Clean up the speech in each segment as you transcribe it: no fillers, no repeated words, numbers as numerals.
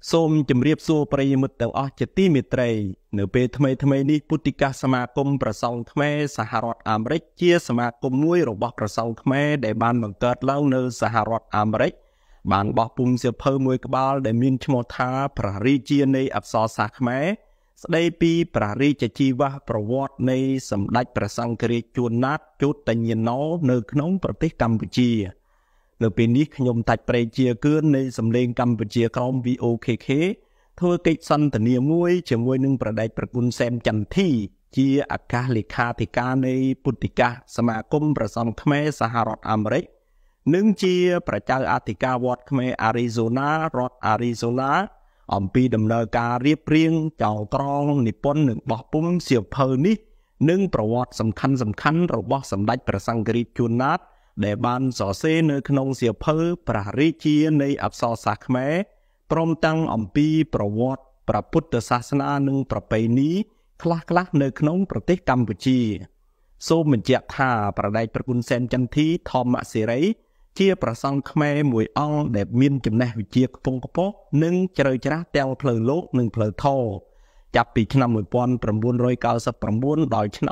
សូមជម្រាបសួរប្រិយមិត្តទាំងអស់ជាទីមេត្រីនៅពេលថ្មីនេះពុទ្ធិកាសមាគមប្រសង់ខ្មែរសហរដ្ឋអាមេរិកជាសមាគមមួយរបស់ប្រសង់ខ្មែរដែលបានបង្កើតឡើងនៅសហរដ្ឋអាមេរិកបានបោះពុម្ពសៀវភៅមួយក្បាលដែលមានឈ្មោះថាព្រះរាជានៃអក្សរសាស្ត្រខ្មែរស្ដីពីព្រះរាជជីវប្រវត្តិនៃសម្ដេចព្រះសង្ឃរាជជួនណាតជូតញ្ញណោនៅក្នុងប្រទេសកម្ពុជានៅពេលនេះខ្ញុំតាច់ប្រេជាគឿននៃសម្លេងកម្ពុជាក្រម VOKK ធ្វើកិច្ចសន្ទនាមួយជាមួយនឹងប្រដេចប្រគុណសែមចន្ទធីជាអគ្គលេខាធិការនៃពុទ្ធិកាសមាគមប្រសង់ខ្មែរសហរដ្ឋអាមេរិកនិងជាប្រជាអធិការវត្តខ្មែរអារីโซណារដ្ឋអារីโซណាអំពីដំណើរការរៀបរៀងចៅក្រងនិពន្ធនិងបោះពុម្ពសៀវភៅនេះនិងប្រវត្តិសំខាន់របស់សម្ដេចព្រះសង្ឃរាជជួនណាតដែលបានសរសេរនៅក្នុងសៀវភៅព្រះរាជានៃអក្សរសាស្ត្រខ្មែរព្រមទាំងអំពីប្រវត្តិព្រះពុទ្ធសាសនានិងប្រពៃណីខ្លះនៅក្នុងប្រទេសកម្ពុជាសូមបញ្ជាក់ថាប្រដេចប្រគុណសែមចន្ទធីធម្មសេរីជាប្រសង់ខ្មែរមួយអង្គដែលមានចំណេះវិជ្ជាខ្ពង់ខ្ពស់និងជ្រៅជ្រះទាំងផ្លូវលោកនិងផ្លូវធម៌ចាប់ពីឆ្នាំ1999ដល់ឆ្នាំ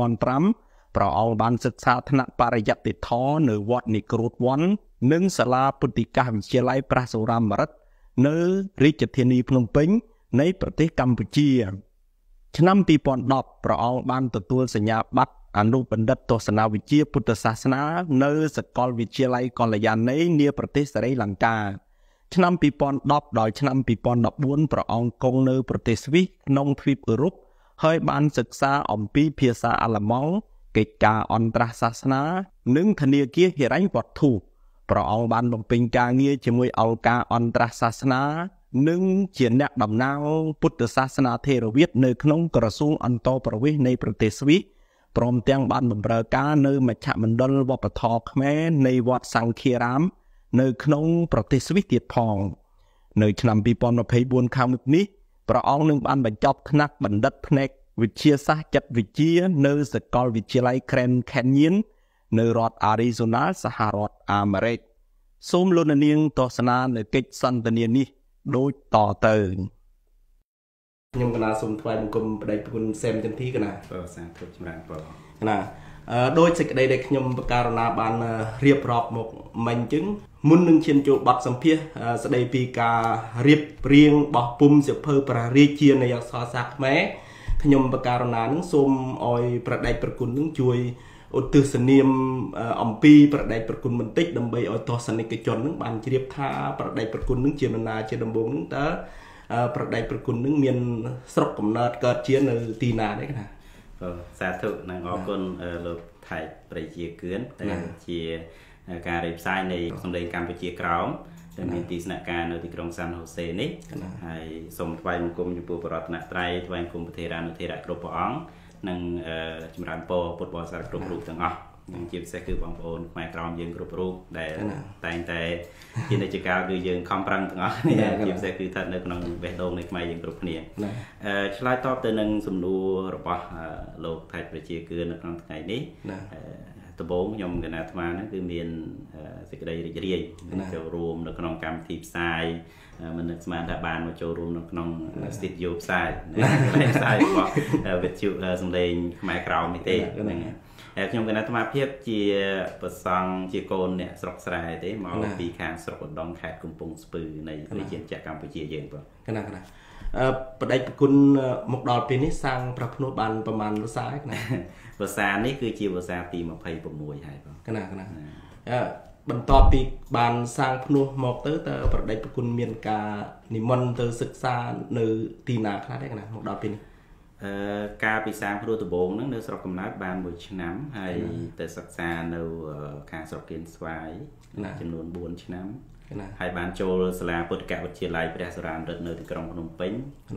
2005ព្រះអង្គបានសិក្សាថ្នាក់បរិយត្តិធម៌នៅវត្តនិក្រូតវ័ននិងសាលាពុទ្ធិកាសវិទ្យាល័យព្រះសុរាម្រិតនៅរាជធានីភ្នំពេញនៃប្រទេសកម្ពុជាឆ្នាំ2010ព្រះអង្គបានទទួលសញ្ញាបត្រអនុបណ្ឌិតទស្សនវិជ្ជាពុទ្ធសាសនានៅសាកលវិទ្យាល័យកល្យាណីនាប្រទេសសេរីលង្កាឆ្នាំ2010ដល់ឆ្នាំ2014ព្រះអង្គគង់នៅប្រទេសស្វីសក្នុងទ្វីបអឺរ៉ុបហើយបានសិក្សាអំពីភាសាអាល្លឺម៉ង់កិច្ចការអន្តរសាសនានិងធនាគារហិរញ្ញវត្ថុព្រះអង្គបានបំពេញការងារជាមួយអង្គការអន្តរសាសនានិងជាអ្នកតំណាងពុទ្ធសាសនាថេរវាទនៅក្នុងក្រសួងអន្តរប្រវេសន៍នៃប្រទេសស្វីសព្រមទាំងបានបម្រើការនៅមជ្ឈមណ្ឌលវប្បធម៌ខ្មែរនៃវត្តសង្ឃារាមនៅក្នុងប្រទេសស្វីសទៀតផងនៅឆ្នាំ2024ខាងមុខនេះព្រះអង្គនឹងបានបញ្ចប់ថ្នាក់បណ្ឌិតផ្នែកវិទ្យាសាស្ត្រចិត្តវិទ្យានៅសាកលវិទ្យាល័យ Grand Canyon នៅរដ្ឋ Arizona សហរដ្ឋអាមេរិកសូមលោកនាងទស្សនានៅកិច្ចសន្ទនានេះដូចតទៅខ្ញុំកណាសូមថ្លែងបង្គំប្រដេចប្រគុណសែមចន្ទធីកណាសាធុចម្រើនពរកណាដោយសេចក្តីដែលខ្ញុំបការណាបានរៀបរាប់មកមិញអញ្ចឹងមុននឹងឈានចូលបទសម្ភាសស្ដីពីការរៀបរៀងបោះពុម្ពសៀវភៅព្រះរាជានៃអក្សរសាស្ត្រខ្មែរខ្ញុំបការណានឹងសូមឲ្យប្រដេចប្រគុណនឹងជួយឧទ្ទិសនាមអំពីប្រដេចប្រគុណបន្តិចដើម្បីឲ្យទស្សនិកជននឹងបានជ្រាបថាប្រដេចប្រគុណនឹងជានរណាជាដំបូងនឹងតើប្រដេចប្រគុណនឹងមានស្រុកកំណើតកើតជានៅទីណាទេណាសាធុនិងអរគុណលោកថៃប្រជាគឿនដែលជាការរៀបផ្សាយនៃសម្លេងកម្ពុជាក្រោមដែលមានទីស្នាក់ការនៅទីក្រុងសាន់ហូសេនេះហើយសូមថ្វាយបង្គំចំពោះបរតនត្រ័យថ្វាយបង្គំព្រះធេរានុធេរៈគ្រប់ព្រះអង្គនិងចម្រើនពរពុទ្ធបរិស័ទគ្រប់រូបទាំងអស់និងជាពិសេសគឺបងប្អូនខ្មែរក្រមយើងគ្រប់រូបដែលតែងតែជានិច្ចកាលគឺយើងខំប្រឹងទាំងអស់នេះជាពិសេសគឺស្ថិតនៅក្នុងបេះដូងនៃខ្មែរយើងគ្រប់គ្នាឆ្លើយតបទៅនឹងសំណួររបស់លោកថៃប្រជាគឿននៅក្នុងថ្ងៃនេះដំបូងខ្ញុំកណាអាត្មាហ្នឹងគឺមានសេចក្តីរីករាយចូលរួមនៅក្នុងកម្មវិធីផ្សាយមិននឹកស្មានថាបានមកចូលរួមនៅក្នុង studio ផ្សាយរបស់វិទ្យុសំឡេងខ្មែរក្រមនេះទេហ្នឹងខ្ញុំកណាអាត្មាភាពជាប្រសង់ជាកូនអ្នកស្រុកស្រែទេមកពីខាងស្រុកឧដុង្គខេត្តកំពង់ស្ពឺនៃប្រជាជាតិកម្ពុជាយើងបងកណាបដិប្រគុណមកដល់ពេលនេះសាងប្រភ្នោះបានប្រមាណភាសាណាភាសានេះគឺជាភាសាទី26ហើយបងកណាបន្ទាប់ពីបានសាងភ្នោះមកទៅតើប្រដេចប្រគុណមានការនិមន្តទៅសិក្សានៅទីណាខ្លះទេកណាមកដល់ពេលនេះការពីសាងភ្នោះដំបូងហ្នឹងនៅស្រុកកំណើតបាន1ឆ្នាំហើយទៅសិក្សានៅខាងស្រុកគៀនស្វាយចំនួន4ឆ្នាំហើយបានចូលសាលាពុទ្ធិកវិទ្យាល័យព្រះសុរាម្រិតនៅទីក្រុងភ្នំពេញ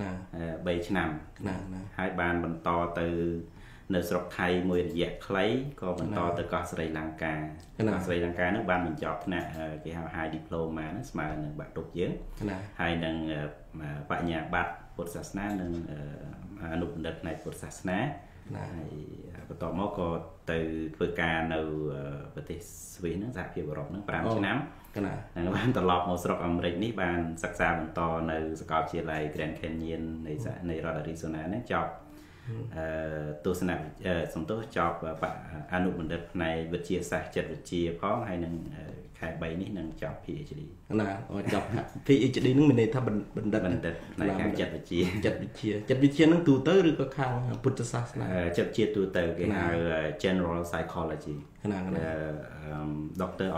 3ឆ្នាំហើយបានបន្តទៅនៅស្រុកថៃមួយរយៈខ្លីក៏បន្តទៅកោះស្រីលង្កាស្រីលង្កានឹងបានបញ្ចប់ថ្នាក់គេហៅ High Diploma ហ្នឹងស្មើនឹងបាក់ឌុបយើងហើយនឹងបញ្ញាបត្រពុទ្ធសាសនានិងអនុបណ្ឌិតផ្នែកពុទ្ធសាសនាបន្ទាប់មកក៏ទៅធ្វើការនៅប្រទេសស្វីសហ្នឹងសហភាពអឺរ៉ុបហ្នឹង5ឆ្នាំហើយបានត្រឡប់មកស្រុកអាមេរិកនេះបានសិក្សាបន្តនៅសាកលវិទ្យាល័យ Grand Canyon នៃរដ្ឋ Arizona ហ្នឹងចប់ទស្សនវិជ្ជាសំទោសចប់អនុបណ្ឌិតផ្នែកវិទ្យាសាស្ត្រចិត្តវិទ្យាផងហើយនឹងខែ3នេះនឹងចប់ PhD ចប់ PhD ហ្នឹងមានន័យថាបណ្ឌិតផ្នែកខាងចិត្តវិទ្យាហ្នឹងទូទៅឬក៏ខាងពុទ្ធសាសនាចិត្តវិទ្យាទូទៅគេហៅ General Psychology Doctor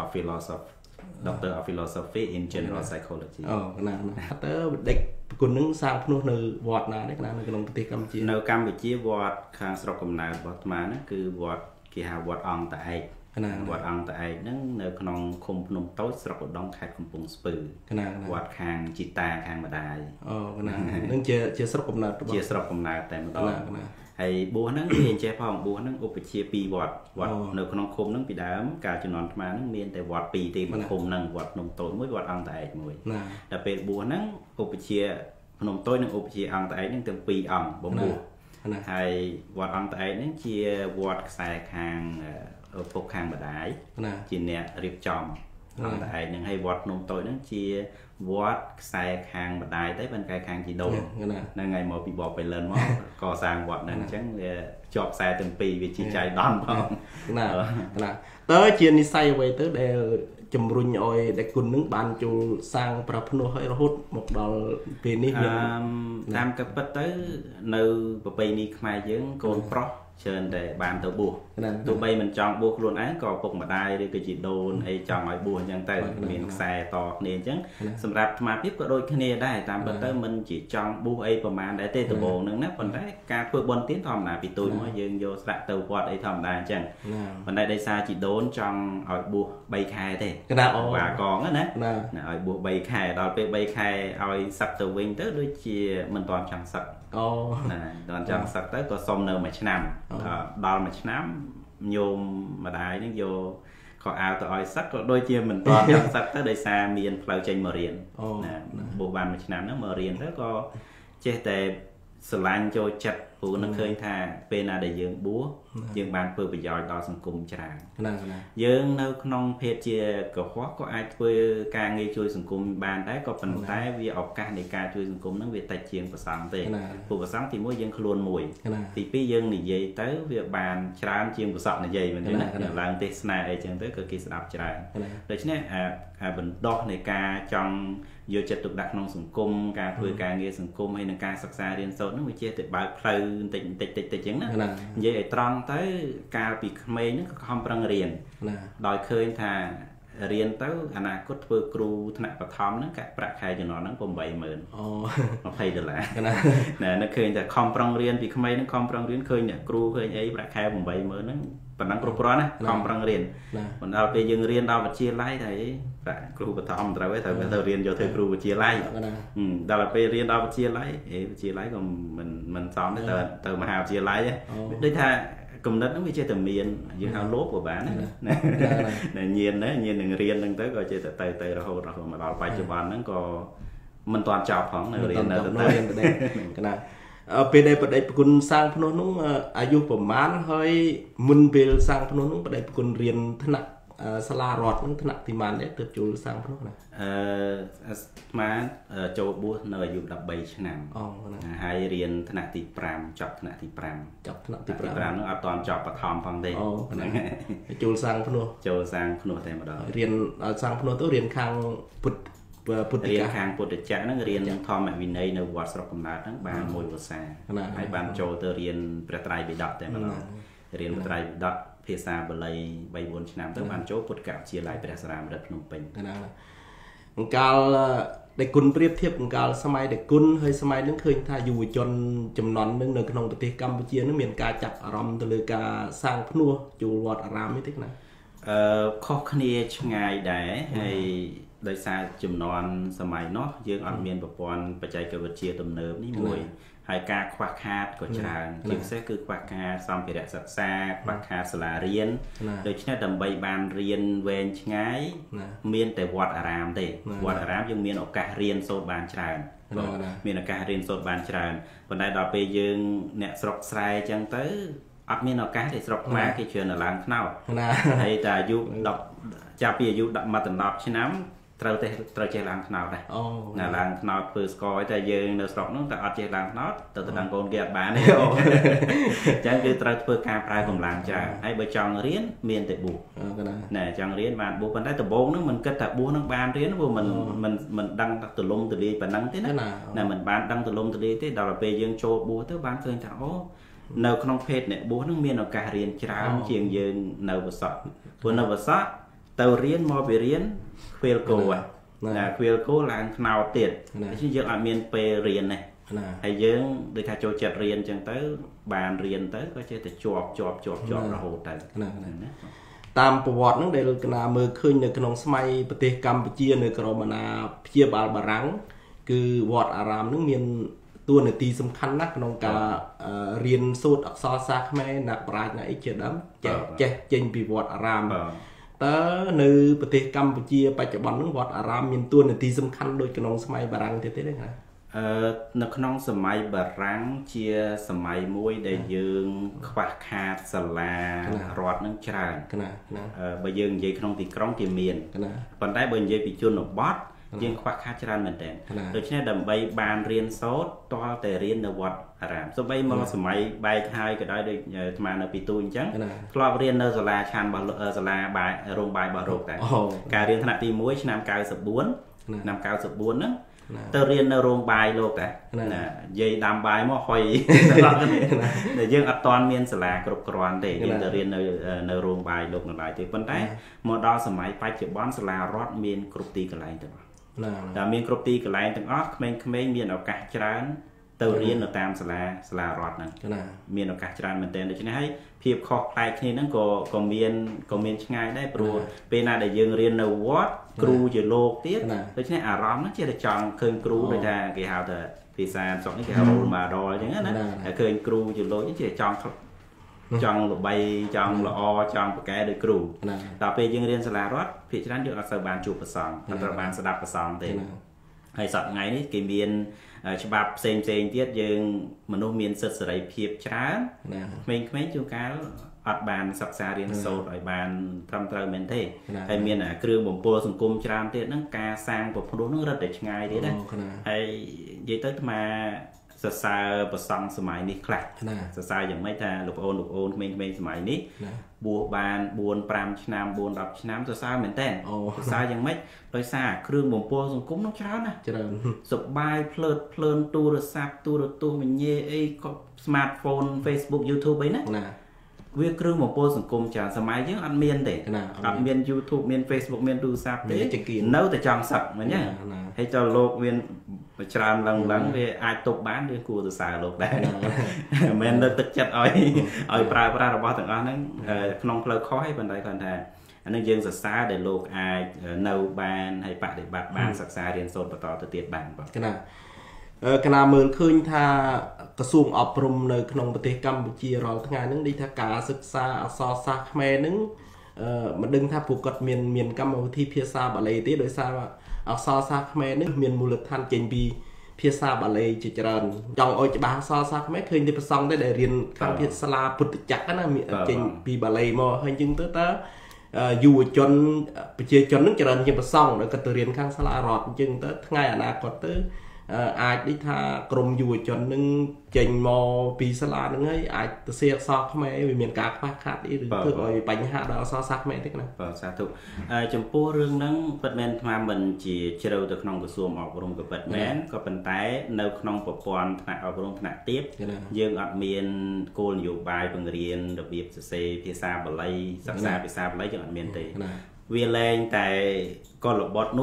of Philosophy in General Psychology ទៅដេកប្រគុណនឹងសាងភ្នោះនៅវត្តណានេះនៅក្នុងប្រទេសកម្ពុជានៅកម្ពុជាវត្តខាងស្រុកកំណើតរបស់អាត្មាហ្នឹងគឺវត្តគេហៅវត្តអង្គតាឯកវត្តអង្គតាឯកហ្នឹងនៅក្នុងឃុំភ្នំតូចស្រុកឧដុង្គខេត្តកំពង់ស្ពឺវត្តខាងជីតាខាងម្ដាយហ្នឹងជាស្រុកកំណើតជាស្រុកកំណើតតែម្ដងហើយបួសហ្នឹងវាអញ្ចេះផងបួសហ្នឹងឧបជា2វត្តនៅក្នុងឃុំហ្នឹងពីដើមកាលជំនាន់អាត្មាហ្នឹងមានតែវត្ត2ទេមួយឃុំហ្នឹងវត្តភ្នំតូចមួយវត្តអង្គតាឯកមួយដល់ពេលបួសហ្នឹងឧបជាភ្នំតូចនិងឧបជាអង្គតាឯកហ្នឹងទាំង2អង្គបំបួសហើយវត្តអង្គតាឯកហ្នឹងជាវត្តខ្សែខាងពុកខាងម្ដាយជាអ្នករៀបចំអង្គតាឯកហ្នឹងហើយវត្តភ្នំតូចហ្នឹងជាវត្តខ្សែខាងម្ដាយទៅបានកែខាងជីដូនហ្នឹងហើយមកពីបបបៃលិនមកកសាងវត្តហ្នឹងអញ្ចឹងវាជាប់ខ្សែទាំងពីរវាជាចៃដន្យផងតើជានិស័យអ្វីទៅដែលជំរុញឲ្យដេកគុណនឹងបានចូលសាងប្រភ្នោះឲ្យរហូតមកដល់ពេលនេះមានតាមកាពិតទៅនៅប្រពៃណីខ្មែរយើងកូនប្រុសច្រើនតែបានទៅបួសទោះបីមិនចង់បួសខ្លួនឯងក៏ពុកម្ដាយឬក៏ជីដូនអីចង់ឲ្យបួសអញ្ចឹងទៅមានខ្សែតគ្នាអញ្ចឹងសម្រាប់អាត្មាភាពក៏ដូចគ្នាដែរតាមពិតទៅមិនជាចង់បួសអីប្រហែលដែរទេដំបូងហ្នឹងណាប៉ុន្តែការធ្វើបុណ្យទានធម្មតាពីទូចមកយើងយកស្រាក់ទៅវត្តអីធម្មតាអញ្ចឹងប៉ុន្តែដោយសារជីដូនចង់ឲ្យបួស3ខែទេបាកងណាឲ្យបួស3ខែដល់ពេល3ខែឲ្យសឹកទៅវិញទៅដូចជាមិនទាន់ចង់សឹកដល់ចង់សឹកទៅក៏សុំនៅមួយឆ្នាំដល់មួយឆ្នាំញោមម្ដាយនឹងយកខោអាវទៅឲ្យសឹកក៏ដូចជាមិនទាន់ចង់សឹកទៅដោយសារមានផ្លូវចេញមករៀនបួសបានមួយឆ្នាំហ្នឹងមករៀនទៅក៏ចេះតែស្រឡាញ់ចូលចិត្តព្រោះនឹងឃើញថាពេលណាដែលយើងបួសយើងបានធ្វើប្រយោជន៍ដល់សង្គមច្រើនយើងនៅក្នុងភេទជាកុហកក៏អាចធ្វើការងារជួយសង្គមបានដែរក៏ប៉ុន្តែវាឱកាសនៃការជួយសង្គមហ្នឹងវាតិចជាងប្រសង់ទេព្រោះប្រសង់ទី1យើងខ្លួនមួយទី2យើងនិយាយទៅវាបានច្រើនជាងប្រសង់និយាយមែនទេណាឡើងទេសនាអីចឹងទៅក៏គេស្ដាប់ច្រើនដូច្នេះអាបណ្ដោះនៃការចង់យកចិត្តទុកដាក់ក្នុងសង្គមការធ្វើការងារសង្គមហើយនឹងការសិក្សារៀនសូត្រហ្នឹងវាជាទៅបើកផ្លូវបន្តិចអញ្ចឹងណានិយាយឲ្យត្រង់ទៅកាលពីក្មេងហ្នឹងក៏ខំប្រឹងរៀនដោយឃើញថារៀនទៅអនាគតធ្វើគ្រូថ្នាក់បឋមហ្នឹងកាក់ប្រាក់ខែជំនាន់ហ្នឹង$80,000 ណានឹកឃើញតែខំប្រឹងរៀនពីក្មេងហ្នឹងខំប្រឹងរៀនឃើញអ្នកគ្រូឃើញអីប្រាក់ខែ$80,000ហ្នឹងប៉ុណ្ណឹងគ្រប់គ្រាន់ណាខំប្រឹងរៀនមិនដល់ពេលយើងរៀនដល់វិទ្យាល័យតែប្រាក់គ្រូបឋមត្រូវទេត្រូវទៅរៀនយកធ្វើគ្រូវិទ្យាល័យដល់ពេលរៀនដល់វិទ្យាល័យវិទ្យាល័យក៏មិនសមទេទៅមហាវិទ្យាល័យដូចថាគំនិតហ្នឹងវាចេះតែមានយើងហៅលោកក៏បានណាញៀននឹងរៀនហ្នឹងទៅក៏ចេះតែទៅរហូតមកដល់បច្ចុប្បន្នហ្នឹងក៏មិនទាន់ចប់ផងនៅរៀននៅទៅណាពេលដែលបដិប្រគុណសាងភ្នោះនោះអាយុប្រហែលហើយមុនពេលសាងភ្នោះនោះបដិប្រគុណរៀនថ្នាក់សាលារដ្ឋនឹងថ្នាក់ទីម៉ាននេះទើបចូលសាងភ្នោះណាស្មានចូលបួសនៅអាយុ13ឆ្នាំហើយរៀនថ្នាក់ទី5ចប់ថ្នាក់ទី5នោះអត់ទាន់ចប់បឋមផងទេចូលសាងភ្នោះតែម្ដងរៀនសាងភ្នោះទៅរៀនខាងពុទ្ធរៀនខាងពុទ្ធចក្រហ្នឹងរៀនធម្មវិន័យនៅវត្តស្រុកកំណើតហ្នឹងបាន1វស្សាហើយបានចូលទៅរៀនព្រះត្រៃបិដកតែម្ដងរៀនព្រះត្រៃបិដកភាសាបាលី 3-4 ឆ្នាំទៅបានចូលពុទ្ធកវិទ្យាល័យព្រះសារាមរិទ្ធភ្នំពេញអង្កាលដែលគុណប្រៀបធៀបអង្កាលសម័យដែលគុណហើយសម័យហ្នឹងឃើញថាយុវជនចំនួនហ្នឹងនៅក្នុងប្រទេសកម្ពុជាហ្នឹងមានការចាប់អារម្មណ៍ទៅលើការសាងភ្នោះចូលវត្តអារាមនេះទេណាខុសគ្នាឆ្ងាយដែរហើយដោយសារចំនួនសម័យនោះយើងអត់មានប្រព័ន្ធបច្ចេកវិទ្យាទំនើបនេះមួយហើយការខ្វះខាតក៏ច្រើនជាពិសេសគឺខ្វះខាតសម្ភារៈសិក្សាខ្វះខាតសាលារៀនដូច្នេះដើម្បីបានរៀនវែងឆ្ងាយមានតែវត្តអារាមទេវត្តអារាមយើងមានឱកាសរៀនសូត្របានច្រើនមានឱកាសរៀនសូត្របានច្រើនប៉ុន្តែដល់ពេលយើងអ្នកស្រុកស្រែអញ្ចឹងទៅអត់មានឱកាសទេស្រុកខ្មែរគេច្រើនឡើងថ្នោតហើយតែអាយុ10ចាប់ពីអាយុ10 ឆ្នាំត្រូវចេះឡើងថ្នោតដែរណាឡើងថ្នោតធ្វើស្គរតែយើងនៅស្រុកនោះតែអត់ចេះឡើងថ្នោតទៅដឹងកូនគេអត់បានទេអញ្ចឹងគឺត្រូវធ្វើការប្រើកម្លាំងច្រើនហើយបើចង់រៀនមានតែបួសណាចង់រៀនបានបួសប៉ុន្តែដំបូងហ្នឹងមិនគិតថាបួសហ្នឹងបានរៀនព្រោះមិនដឹងទលំទលាយប៉ុណ្ណឹងទេណាមិនបានដឹងទលំទលាយទេដល់ពេលយើងចូលបួសទៅបានឃើញថាអូនៅក្នុងភេទអ្នកបួសហ្នឹងមានឱកាសរៀនច្រើនជាងយើងនៅវស័កព្រោះនៅវស័កទៅរៀនមកពីរៀនខ្វៀលគោណាខ្វៀលគោឡើងថ្នោតទៀតដូច្នេះយើងអត់មានពេលរៀនទេហើយយើងដូចថាចូលចិត្តរៀនអញ្ចឹងទៅបានរៀនទៅក៏ចេះតែជាប់រហូតទៅតាមប្រវត្តិហ្នឹងដែលកណាមើលឃើញនៅក្នុងសម័យប្រទេសកម្ពុជានៅក្រមអាណាព្យាបាលបារាំងគឺវត្តអារាមហ្នឹងមានតួនាទីសំខាន់ណាស់ក្នុងការរៀនសូត្រអក្សរសាស្ត្រខ្មែរអ្នកប្រាជ្ញអីជាដើមចេះចេញពីវត្តអារាមតើនៅប្រទេសកម្ពុជាបច្ចុប្បន្នហ្នឹងវត្តអារាមមានតួនាទីសំខាន់ដូចក្នុងសម័យបារាំងទៀតទេណានៅក្នុងសម័យបារាំងជាសម័យមួយដែលយើងខ្វះខាតសាលារដ្ឋនឹងច្រើនបើយើងនិយាយក្នុងទីក្រុងគេមានប៉ុន្តែបើនិយាយពីជនបទយើងខ្វះខាតច្រើនមែនទែនដូច្នេះដើម្បីបានរៀនសូត្រតលតែរៀននៅវត្តអារាមសូម្បីមកសម័យបែកហើយក៏ដោយដូចអាត្មានៅពីទូអញ្ចឹងធ្លាប់រៀននៅសាលាឆានរបស់សាលាបាយរោងបាយរបស់រោគតែការរៀនថ្នាក់ទី1ឆ្នាំ94ឆ្នាំ94ហ្នឹងទៅរៀននៅរោងបាយលោកតែណាយាយដាំបាយមកហុយតែយើងអត់ទាន់មានសាលាគ្រប់គ្រាន់ទេយើងទៅរៀននៅរោងបាយលោកនៅឡើយទេប៉ុន្តែមកដល់សម័យបច្ចុប្បន្នសាលារដ្ឋមានគ្រប់ទីកន្លែងទាំងអស់តែមានគ្រប់ទីកន្លែងទាំងអស់ក្មេងៗមានឱកាសច្រើនទៅរៀននៅតាមសាលារដ្ឋហ្នឹងមានឱកាសច្រើនមែនទែនដូច្នេះហើយភាពខុសប្លែកគ្នាហ្នឹងក៏មានឆ្ងាយដែរព្រោះពេលណាដែលយើងរៀននៅវត្តគ្រូជាលោកទៀតដូច្នេះអារម្មណ៍ហ្នឹងជាតែចង់ឃើញគ្រូដូចថាគេហៅថាភាសាស្រុកនេះគេហៅ role model អញ្ចឹងណាឃើញគ្រូជាលោកជាចង់ល្បីចង់ល្អចង់ប្រកែដូចគ្រូដល់ពេលយើងរៀនសាលារដ្ឋភាគច្រើនយើងអត់សូវបានជួបប្រសង់អត់ត្រូវបានស្ដាប់ប្រសង់ទេហើយសប្តាហ៍ថ្ងៃនេះគេមានច្បាប់ផ្សេងទៀតយើងមនុស្សមានសិទ្ធិសេរីភាពច្រើនក្មេងៗជួនកាលអត់បានសិក្សារៀនសូត្រឲ្យបានត្រឹមត្រូវមែនទេហើយមានគ្រឿងបំពុលសង្គមច្រើនទៀតហ្នឹងការសាងប្រភពហ្នឹងរឹតតែឆ្ងាយទៀតណាហើយនិយាយទៅអាត្មាសរសើរប្រសង់សម័យនេះខ្លះសរសើរយ៉ាងម៉េចថាលោកប្អូនក្មេងៗសម័យនេះបួសបាន4-5 ឆ្នាំ4-10ឆ្នាំសរសើរមែនតើសរសើរយ៉ាងម៉េចដោយសារគ្រឿងបំពុលសង្គមនោះច្រើនណាស់ច្រើនសបាយភ្លើតភ្លើនទូរស័ព្ទទូរទស្សន៍មញ៉េអីក៏ smartphone Facebook YouTube អីណាវាគ្រឿងបំពុលសង្គមច្រើនសម័យយើងអត់មានទេអត់មាន YouTube មាន Facebook មានទូរស័ព្ទទេនៅតែចង់សឹកមែនទេហើយតើលោកមានច្រើនឡើងវាអាចទប់បានវាគួរសរសើរលោកដែរមិនមែនលើកទឹកចិត្តឲ្យប្រើប្រាស់របស់ទាំងអស់ហ្នឹងក្នុងផ្លូវខុសទេប៉ុន្តែគាត់ថាអានឹងយើងសរសើរដែលលោកអាចនៅបានហើយបដិបត្តិបានសិក្សារៀនសូត្របន្តទៅទៀតបានបាទកណាមើលឃើញថាក្រសួងអប់រំនៅក្នុងប្រទេសកម្ពុជារាល់ថ្ងៃហ្នឹងដូចថាការសិក្សាអក្សរសាស្ត្រខ្មែរហ្នឹងមិនដឹងថាពួកគាត់មានកម្មវិធីភាសាបាលីទេដោយសារអក្សរសាស្ត្រខ្មែរហ្នឹងមានមូលដ្ឋានចេញពីភាសាបាលីជាច្រើនចង់ឲ្យច្បាស់អក្សរសាស្ត្រខ្មែរឃើញតែប្រសង់តែដែលរៀនខាងភាសាសាលាពុទ្ធចក្រណាចេញពីបាលីមកហើយអញ្ចឹងទៅតើយុវជនប្រជាជនហ្នឹងច្រើនជាងប្រសង់ដែលគាត់ទៅរៀនខាងសាលារដ្ឋអញ្ចឹងទៅថ្ងៃអនាគតទៅអាចដូចថាក្រមយុវជននឹងចេញមកពីសាលាហ្នឹងហើយអាចទៅសៀកអក្សរខ្មែរវាមានការខ្វះខាតអីឬធ្វើឲ្យបញ្ហាដល់អក្សរសាស្ត្រខ្មែរទេណាបាទសាធុចំពោះរឿងហ្នឹងពិតមែនអាត្មាមិនជាជ្រៅទៅក្នុងក្រសួងអប់រំក៏ពិតមែនក៏ប៉ុន្តែនៅក្នុងប្រព័ន្ធថ្នាក់អប់រំថ្នាក់ទាបយើងអត់មានគោលនយោបាយបង្រៀនរបៀបសរសេរភាសាបាលីសិក្សាភាសាបាលីយើងអត់មានទេវាលែងតែកលបុត្រនោះ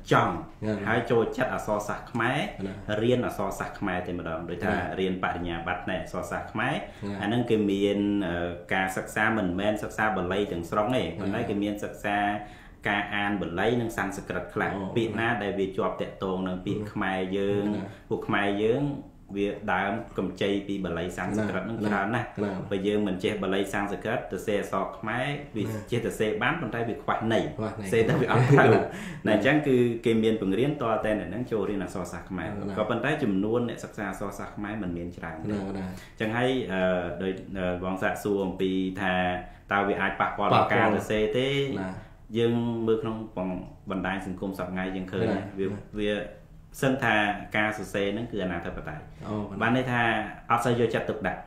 chồng hai cho chất ở so sạc máy riêng ở so sạc máy thì mà đồng đối ta riêng bạn nhà bắt này so sạc máy anh nâng cái miền ca sắc xa mình men sắc xa bờ lây từng sóng này còn đấy cái miền sắc xa ca an bờ lây nâng sang sạc rật lại bị na đại vì chọp tẹt tồn nâng bị khmai dương buộc khmai dương việc đám cầm chay bị bờ lây sang sạc rật nâng ra nè bây giờ mình che bờ lây sang sạc rật từ xe sọt khmai vì che từ xe bán còn tay bị khoản này xe ta bị ẩm này chẳng cứ cái miền bừng riêng to tên này nâng trôi đi là so sạc khmai có bàn tay chùm nuôn này sắc xa so sạc khmai mình miền tràn chẳng hay đời vòng xạ xuồng bị thà tao bị ai bạc qua ca từ xe thế dương mưa không bằng bàn tay sinh cung sập ngay dương khơi việc sân thà ca sơ xe nó cứ là thật tại ban đây thà áp say vô chặt tục đặt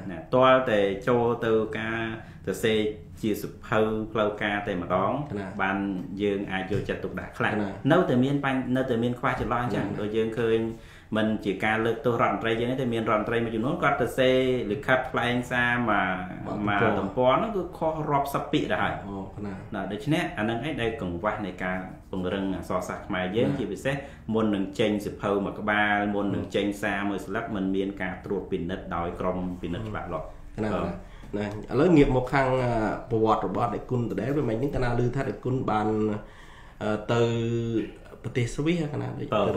toa để cho từ ca từ xe chia sụp hâu lâu ca để mà đón ban dương ai vô chặt tục đặt lại nấu từ miền banh nấu từ miền khoa chỉ lo chẳng rồi dương khơi mình chỉ ca lực tôi rọn tray dưới thì miền rọn tray mà chúng nó có từ xe lực khát lại xa mà tầm bó nó cứ kho rọp sắp bị rồi là đấy chứ nè anh ấy đây cần qua này ca bằng rừng so sạc mà dễ chỉ bị xét môn đừng chênh sụp hâu mà các ba môn đừng chênh xa mới lắc mình miền ca truột pin đất đòi crom pin đất bạn lọt này lấy nghiệp một khang bọt rồi để cun từ đấy với mình những cái nào lưu thay để cun bàn từ bậc tế sवी hay nào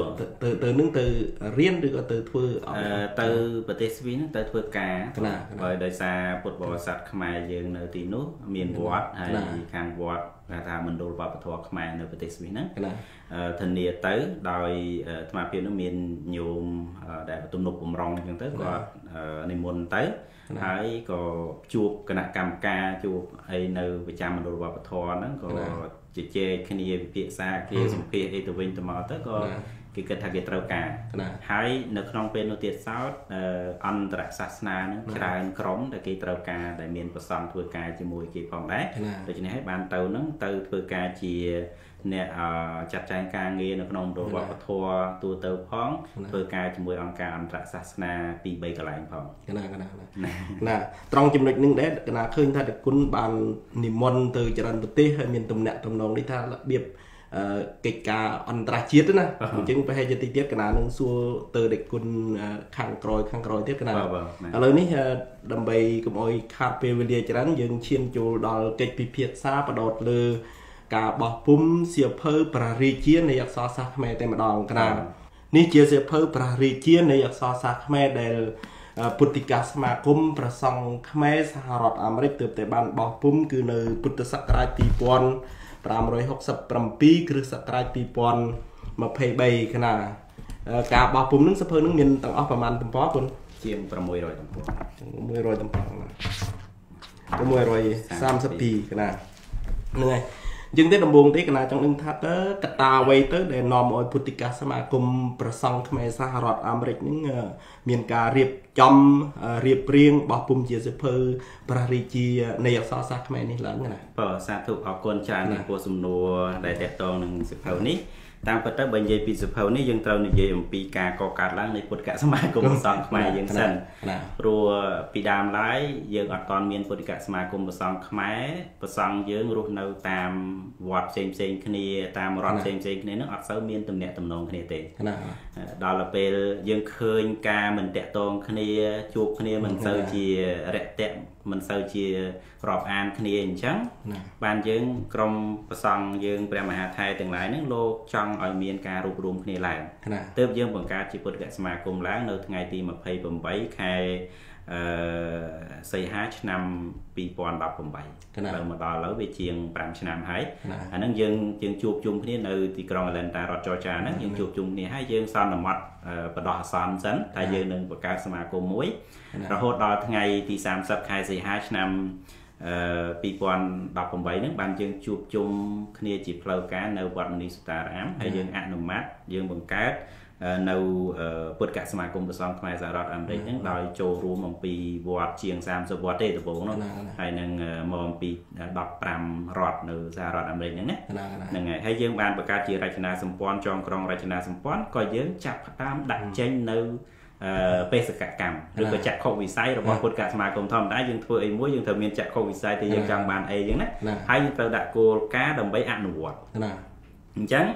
từ nước từ riêng được từ thưa từ bậc tế sवी nó từ thưa cá rồi đời xa bột bò sạt khmai dương nơi tì nước miền bọt hay khang bọt là thà mình đồ bọt thọ khmai nơi bậc tế sवी nó thần địa tới đòi mà phía nó miền nhiều để tụm nục bùm rong như tới còn niềm môn tới hay có chuột cái nạc cam ca chuột hay nơi bị chạm mình đồ bọt thọ nó có chỉ chơi cái này bị xa kia dùng kia ấy từ bên từ mỏ tới có cái thằng cái trâu cả hãy nước non bên nó tiệt sáu ăn tại sát na nó tràn cống để cái trâu cả để miền bắc sông thưa cả chỉ mùi cái phòng đấy rồi cho nên hãy ban tàu nó tàu thưa cả chỉ nè chặt trái ca nghe nó non đồ vào thua tua tàu phóng thưa cả chỉ mùi ăn cả ăn tại sát na bị bay cả lại phòng cái này trong chừng lịchนึงđấy cái nào khơi thay được cuốn bàn niệm môn từ trần bát tê hay miền tùng nẹt tùng nòng đi tha là biệt kịch cả ăn tra chiết đó nè chứng phải hay cho tí tiết cái nào nâng xua từ địch quân khang còi tiếp cái nào lời ní đầm bầy cùng ôi khát về vấn đề chán dừng chiên chủ đòi kịch bị phiệt xa và đột lừa cả bỏ pum siêu phơi Paris chiên này so sa mẹ tên mà đòn cái nào ní chia siêu phơi Paris chiên này so sa mẹ để Putika sama kum prasong khmer Saharat Amerik từ tại ban bỏ pum cứ nơi Puta Sakrai Tipon 567 គ្រឹះសករាជ 2023 ខណៈការបោះពុំនឹងសភើនឹងមានទាំងអស់ប្រមាណទំព័រពុនជាង 600 ទំព័រ 600 ទំព័រ 632 ខណៈហ្នឹងហើយយើងទេដំបូងទេកណាចង់ដឹងថាតើកតាអ្វីទៅដែលនាំឲ្យពុទ្ធិកាសមាគមប្រសង់ខ្មែរសហរដ្ឋអាមេរិកនឹងមានការរៀបចំរៀបរៀងបោះពុំជាសភើព្រះរាជានៃអក្សរសាស្ត្រខ្មែរនេះឡើងណាបាទសាធុអរគុណច្រើនចំពោះសំណួរដែលតេតតងនឹងសភើនេះតាមពិតទៅបើនិយាយពីសភៅនេះយើងត្រូវនិយាយអំពីការកកើតឡើងនៃពុទ្ធិកសមាគមប្រសង់ខ្មែរយើងសិនព្រោះពីដើមឡើយយើងអត់ទាន់មានពុទ្ធិកសមាគមប្រសង់ខ្មែរប្រសង់យើងរស់នៅតាមវត្តផ្សេងគ្នាតាមរដ្ឋផ្សេងគ្នានឹងអត់សូវមានទំនាក់ទំនងគ្នាទេដល់ពេលយើងឃើញការមិនតាក់ទងគ្នាជួបគ្នាមិនសូវជារយៈមិនសូវជារាប់អានគ្នាអញ្ចឹងបានយើងក្រុមប្រសង់យើងព្រះមហាថេរទាំងឡាយហ្នឹងលោកចង់ឲ្យមានការរួបរวมគ្នាឡើងទើបយើងបង្កើតជាពុទ្ធិកសមាគមឡើងនៅថ្ងៃទី28ខែសីហាឆ្នាំ2018ដល់មកដល់ឥឡូវវាជាង5ឆ្នាំហើយអាហ្នឹងយើងជួបជុំគ្នានៅទីក្រុង Atlanta រដ្ឋ Georgia ហ្នឹងយើងជួបជុំគ្នាហើយយើងសន្មត់បដោះអាសន្នសិនតែយើងនឹងបង្កើតសមាគមមួយរហូតដល់ថ្ងៃទី30ខែសីហាឆ្នាំ2018ហ្នឹងបានយើងជួបជុំគ្នាជាផ្លូវការនៅវត្តមនីសុតារាមហើយយើងអនុម័តយើងបង្កើតនៅពុទ្ធិកសមាគមប្រសង់ខ្មែរសហរដ្ឋអាមេរិកហ្នឹងដោយចូលរួមអំពីវត្តជាង30វត្តទេដំបូងនោះហើយនឹងមកអំពី15រដ្ឋនៅសហរដ្ឋអាមេរិកហ្នឹងណាហ្នឹងហើយយើងបានបង្កើតជារចនាសម្ព័ន្ធចងក្រងរចនាសម្ព័ន្ធក៏យើងចាប់ផ្ដើមដាក់ចេញនៅបេសកកម្មឬក៏ចក្ខុវិស័យរបស់ពុទ្ធិកសមាគមធម្មតាយើងធ្វើអីមួយយើងត្រូវមានចក្ខុវិស័យដែលយើងចង់បានអីចឹងណាហើយយើងត្រូវដាក់គោលការណ៍ដើម្បីអនុវត្តអញ្ចឹង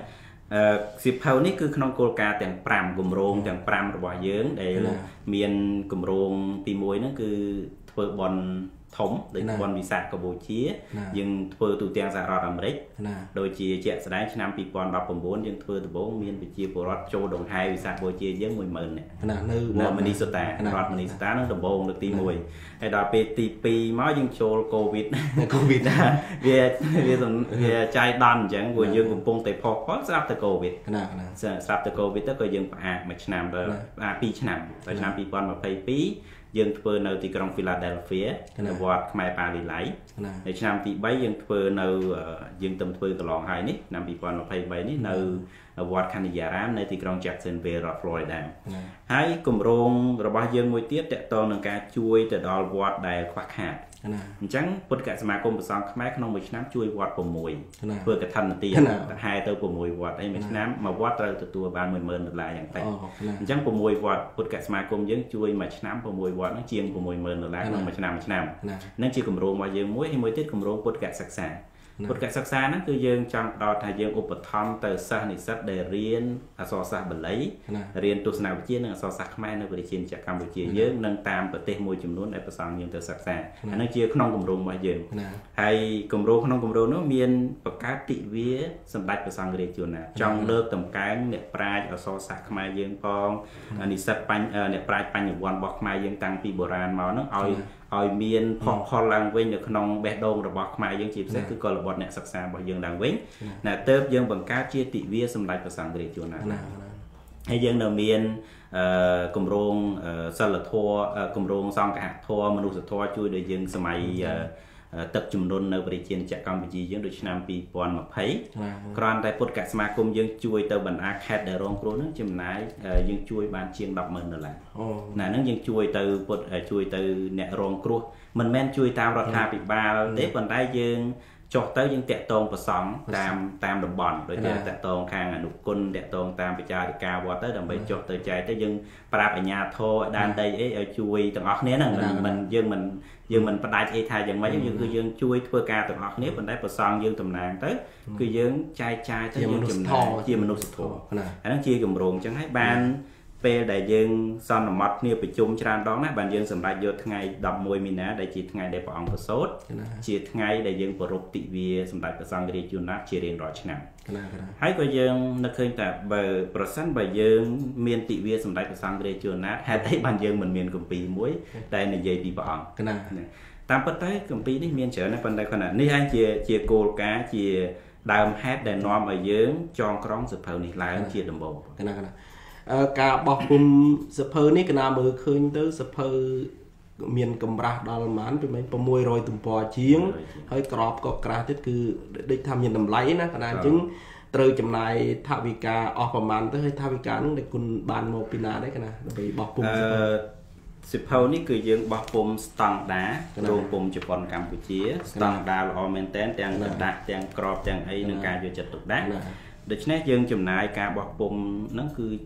สิบเท่านี้คือขนมโกลกาแต่งปรามกลุ่มโรงแต่งปรามระบายเยิ้งได้เมียนกลุ่มโรงตีมวยนั่นคือเปิดบอลถมโดยบอลวิสากับโบเชียยังเปิดตัวเตียงสหรัฐอเมริกโดยเจียเจ็ดแสดงชนะปีปอนดับผมโบนยังเปิดตัวโบเมียนไปเจียโปรดโจดงไฮวิสาโบเชียยังมวยเหมือนเนี่ยเนื้อมันนิสตารอดมันนิสตานั่งตัวโบงตัวตีมวยไอ้ดาวปีปีม้อยังโชว์โควิดนะเวียใจดันจังวัวยังกุ่มปงแต่พอเพราะสลับแต่โควิดสลับแต่โควิดก็ยังมาชนะปีชนะแต่ชนะปีปอนมาปียังเปิดในที่กรุงฟิลาเดลเฟียในวัดขมายปาลีไลในชนามปีใบยังเปิดในยังเติมเปิดกลองไฮนี่นำปีปอนมาใบนี่ในวัดคานิยารามในที่กรุงแจ็คสันเวย์รัฐฟลอริดาให้กลุ่มโรงระบายยังมวยเตี้ยแต่ตอนหนึ่งการช่วยแต่ดอลวัดได้ควักขาดจังพุทธกสมาคมประสานขมายขนมมือชน้ำช่วยวัดปมวยเพื่อกระทันตีหายตัวปมวยวัดไอ้มือชน้ำมาวัดเราตัวบานเหมือนหลายอย่างไรจังปมวยวัดพุทธกสมาคมยังช่วยมาชน้ำปมวยวัดนั่งเชียงปมวยเหมือนหลายนั่งมาชน้ำนั่งเชียงกลุ่มโรงว่ายังมวยให้มวยติดกลุ่มโรงพุทธกศึกษาพุทธกศึกษานั่นคือยังจังดอทายยังอุปธรรมแต่สานิสัตได้เรียนอสสบัลลัยเรียนตุสนาวิเชียนอสสขมายในบริเชียนจากกัมพูชีเยอะนั่งตามประเทศมวยจุ่มนู้นในภาษายังแต่ศึกษาอันนั้นเชียร์ขนมกลุ่มโรงว่ายังให้กลุ่มโรงขนมกลุ่มโรงนั้นมีประกาศติเวียสำหรับภาษาอังกฤษจุนะจังเลิกต่ำการเนี่ยปลายอสสขมายยังปองอันนี้สัตปัญเนี่ยปลายปัญญวันบอกขมายยังตั้งปีโบราณมาเนาะเอาเมียนพอลังเว้นอยู่ขนมเบดโดงระบบขมายยังจีบเซ็ตคือกระบวนเนี่ยศึกษาบอกยังดังเว้นนะเติบยังบังคับเชียติเวียสำหรับภาษาอังกฤษจุนะให้ยังเนเมียนกลุ่มโรงสลัดทัวกลุ่มโรงซองกะทัวมนุษย์ทัวช่วยโดยยังสมัยตึกจุ่มนนในบริเชียนจากกัมพูชียังโดยชนามปีปอนมาไพ่กรอนแต่พุทธกสมาคมยังช่วยเติมบรรดาแคดเดรองครูนั่งจำนายยังช่วยบานเชียงดับเมินนั่นแหละนั่งยังช่วยเติมพุทธช่วยเติมเนี่ยรองครูมันแม่นช่วยตามรัฐาปิบาลเด็กบรรดายังจบเต้ยังแตะตรงประสองตามดับบอลโดยแตะตรงข้างอนุกุลแตะตรงตามปิจาริกาวอเตอร์ดับไปจบเตยใจแต่ยังปราบอัญญาโทด้านใดช่วยต่างออกเนี้ยนั่นมันประดายไทยยังไม่ยังคือยังช่วยเพื่อการต่างออกเนี้ยมันได้ประสองยังตำนานเต้คือยังใจเต้ยังจำนายเชี่ยมนุษย์โทอันนั้นเชี่ยกลุ่มโรงจังให้บานเปย์ได้ยังซ้อนมัดเนี่ยไปจุ่มชานร้องนะบางยังสำหรับยศไงดับมวยมีนะได้จีไงได้ปองประสดจีไงได้ยังปรบติเวียสำหรับภาษาอังกฤษจุนักจีเรียนรอชนะให้ก็ยังนักเคยแต่เบอร์ประสันใบยังเมียนติเวียสำหรับภาษาอังกฤษจุนักให้ได้บางยังเหมือนเมียนกุมปีมวยได้ในใจปีปองตามปัจจัยกุมปีนี่เมียนเฉยในปัจจัยขนาดนี้ให้เจียโกลกาเจียดามแฮดได้นอมใบยังจองครองสืบเผานี่ลายเจียดมโบการบอกปุ่มสเปอร์นี่ก็น่ามือคืนตัวสเปอร์เมียนกำรัดดอลมันเป็นไม่ประมวยรอยตุ่มปอเชียงให้กรอบก็กราที่คือได้ทำยันดำไหลนะขนาดจึงเตยจำนายทาวิกาออกประมาณตัวให้ทาวิกานั่งได้คุณบานโมปินาได้กันนะไปบอกปุ่มสิบเท่านี้คือยังบอกปุ่มสตังดาโรงปุ่มญี่ปุ่นกัมพูชีสตังดาออเมนเทนแต่งดักแต่งกรอบแต่งไอ้หนึ่งการอยู่จัดตุกได้โดยเฉพาะยังจำนายการบอกปุ่มนั่นคือ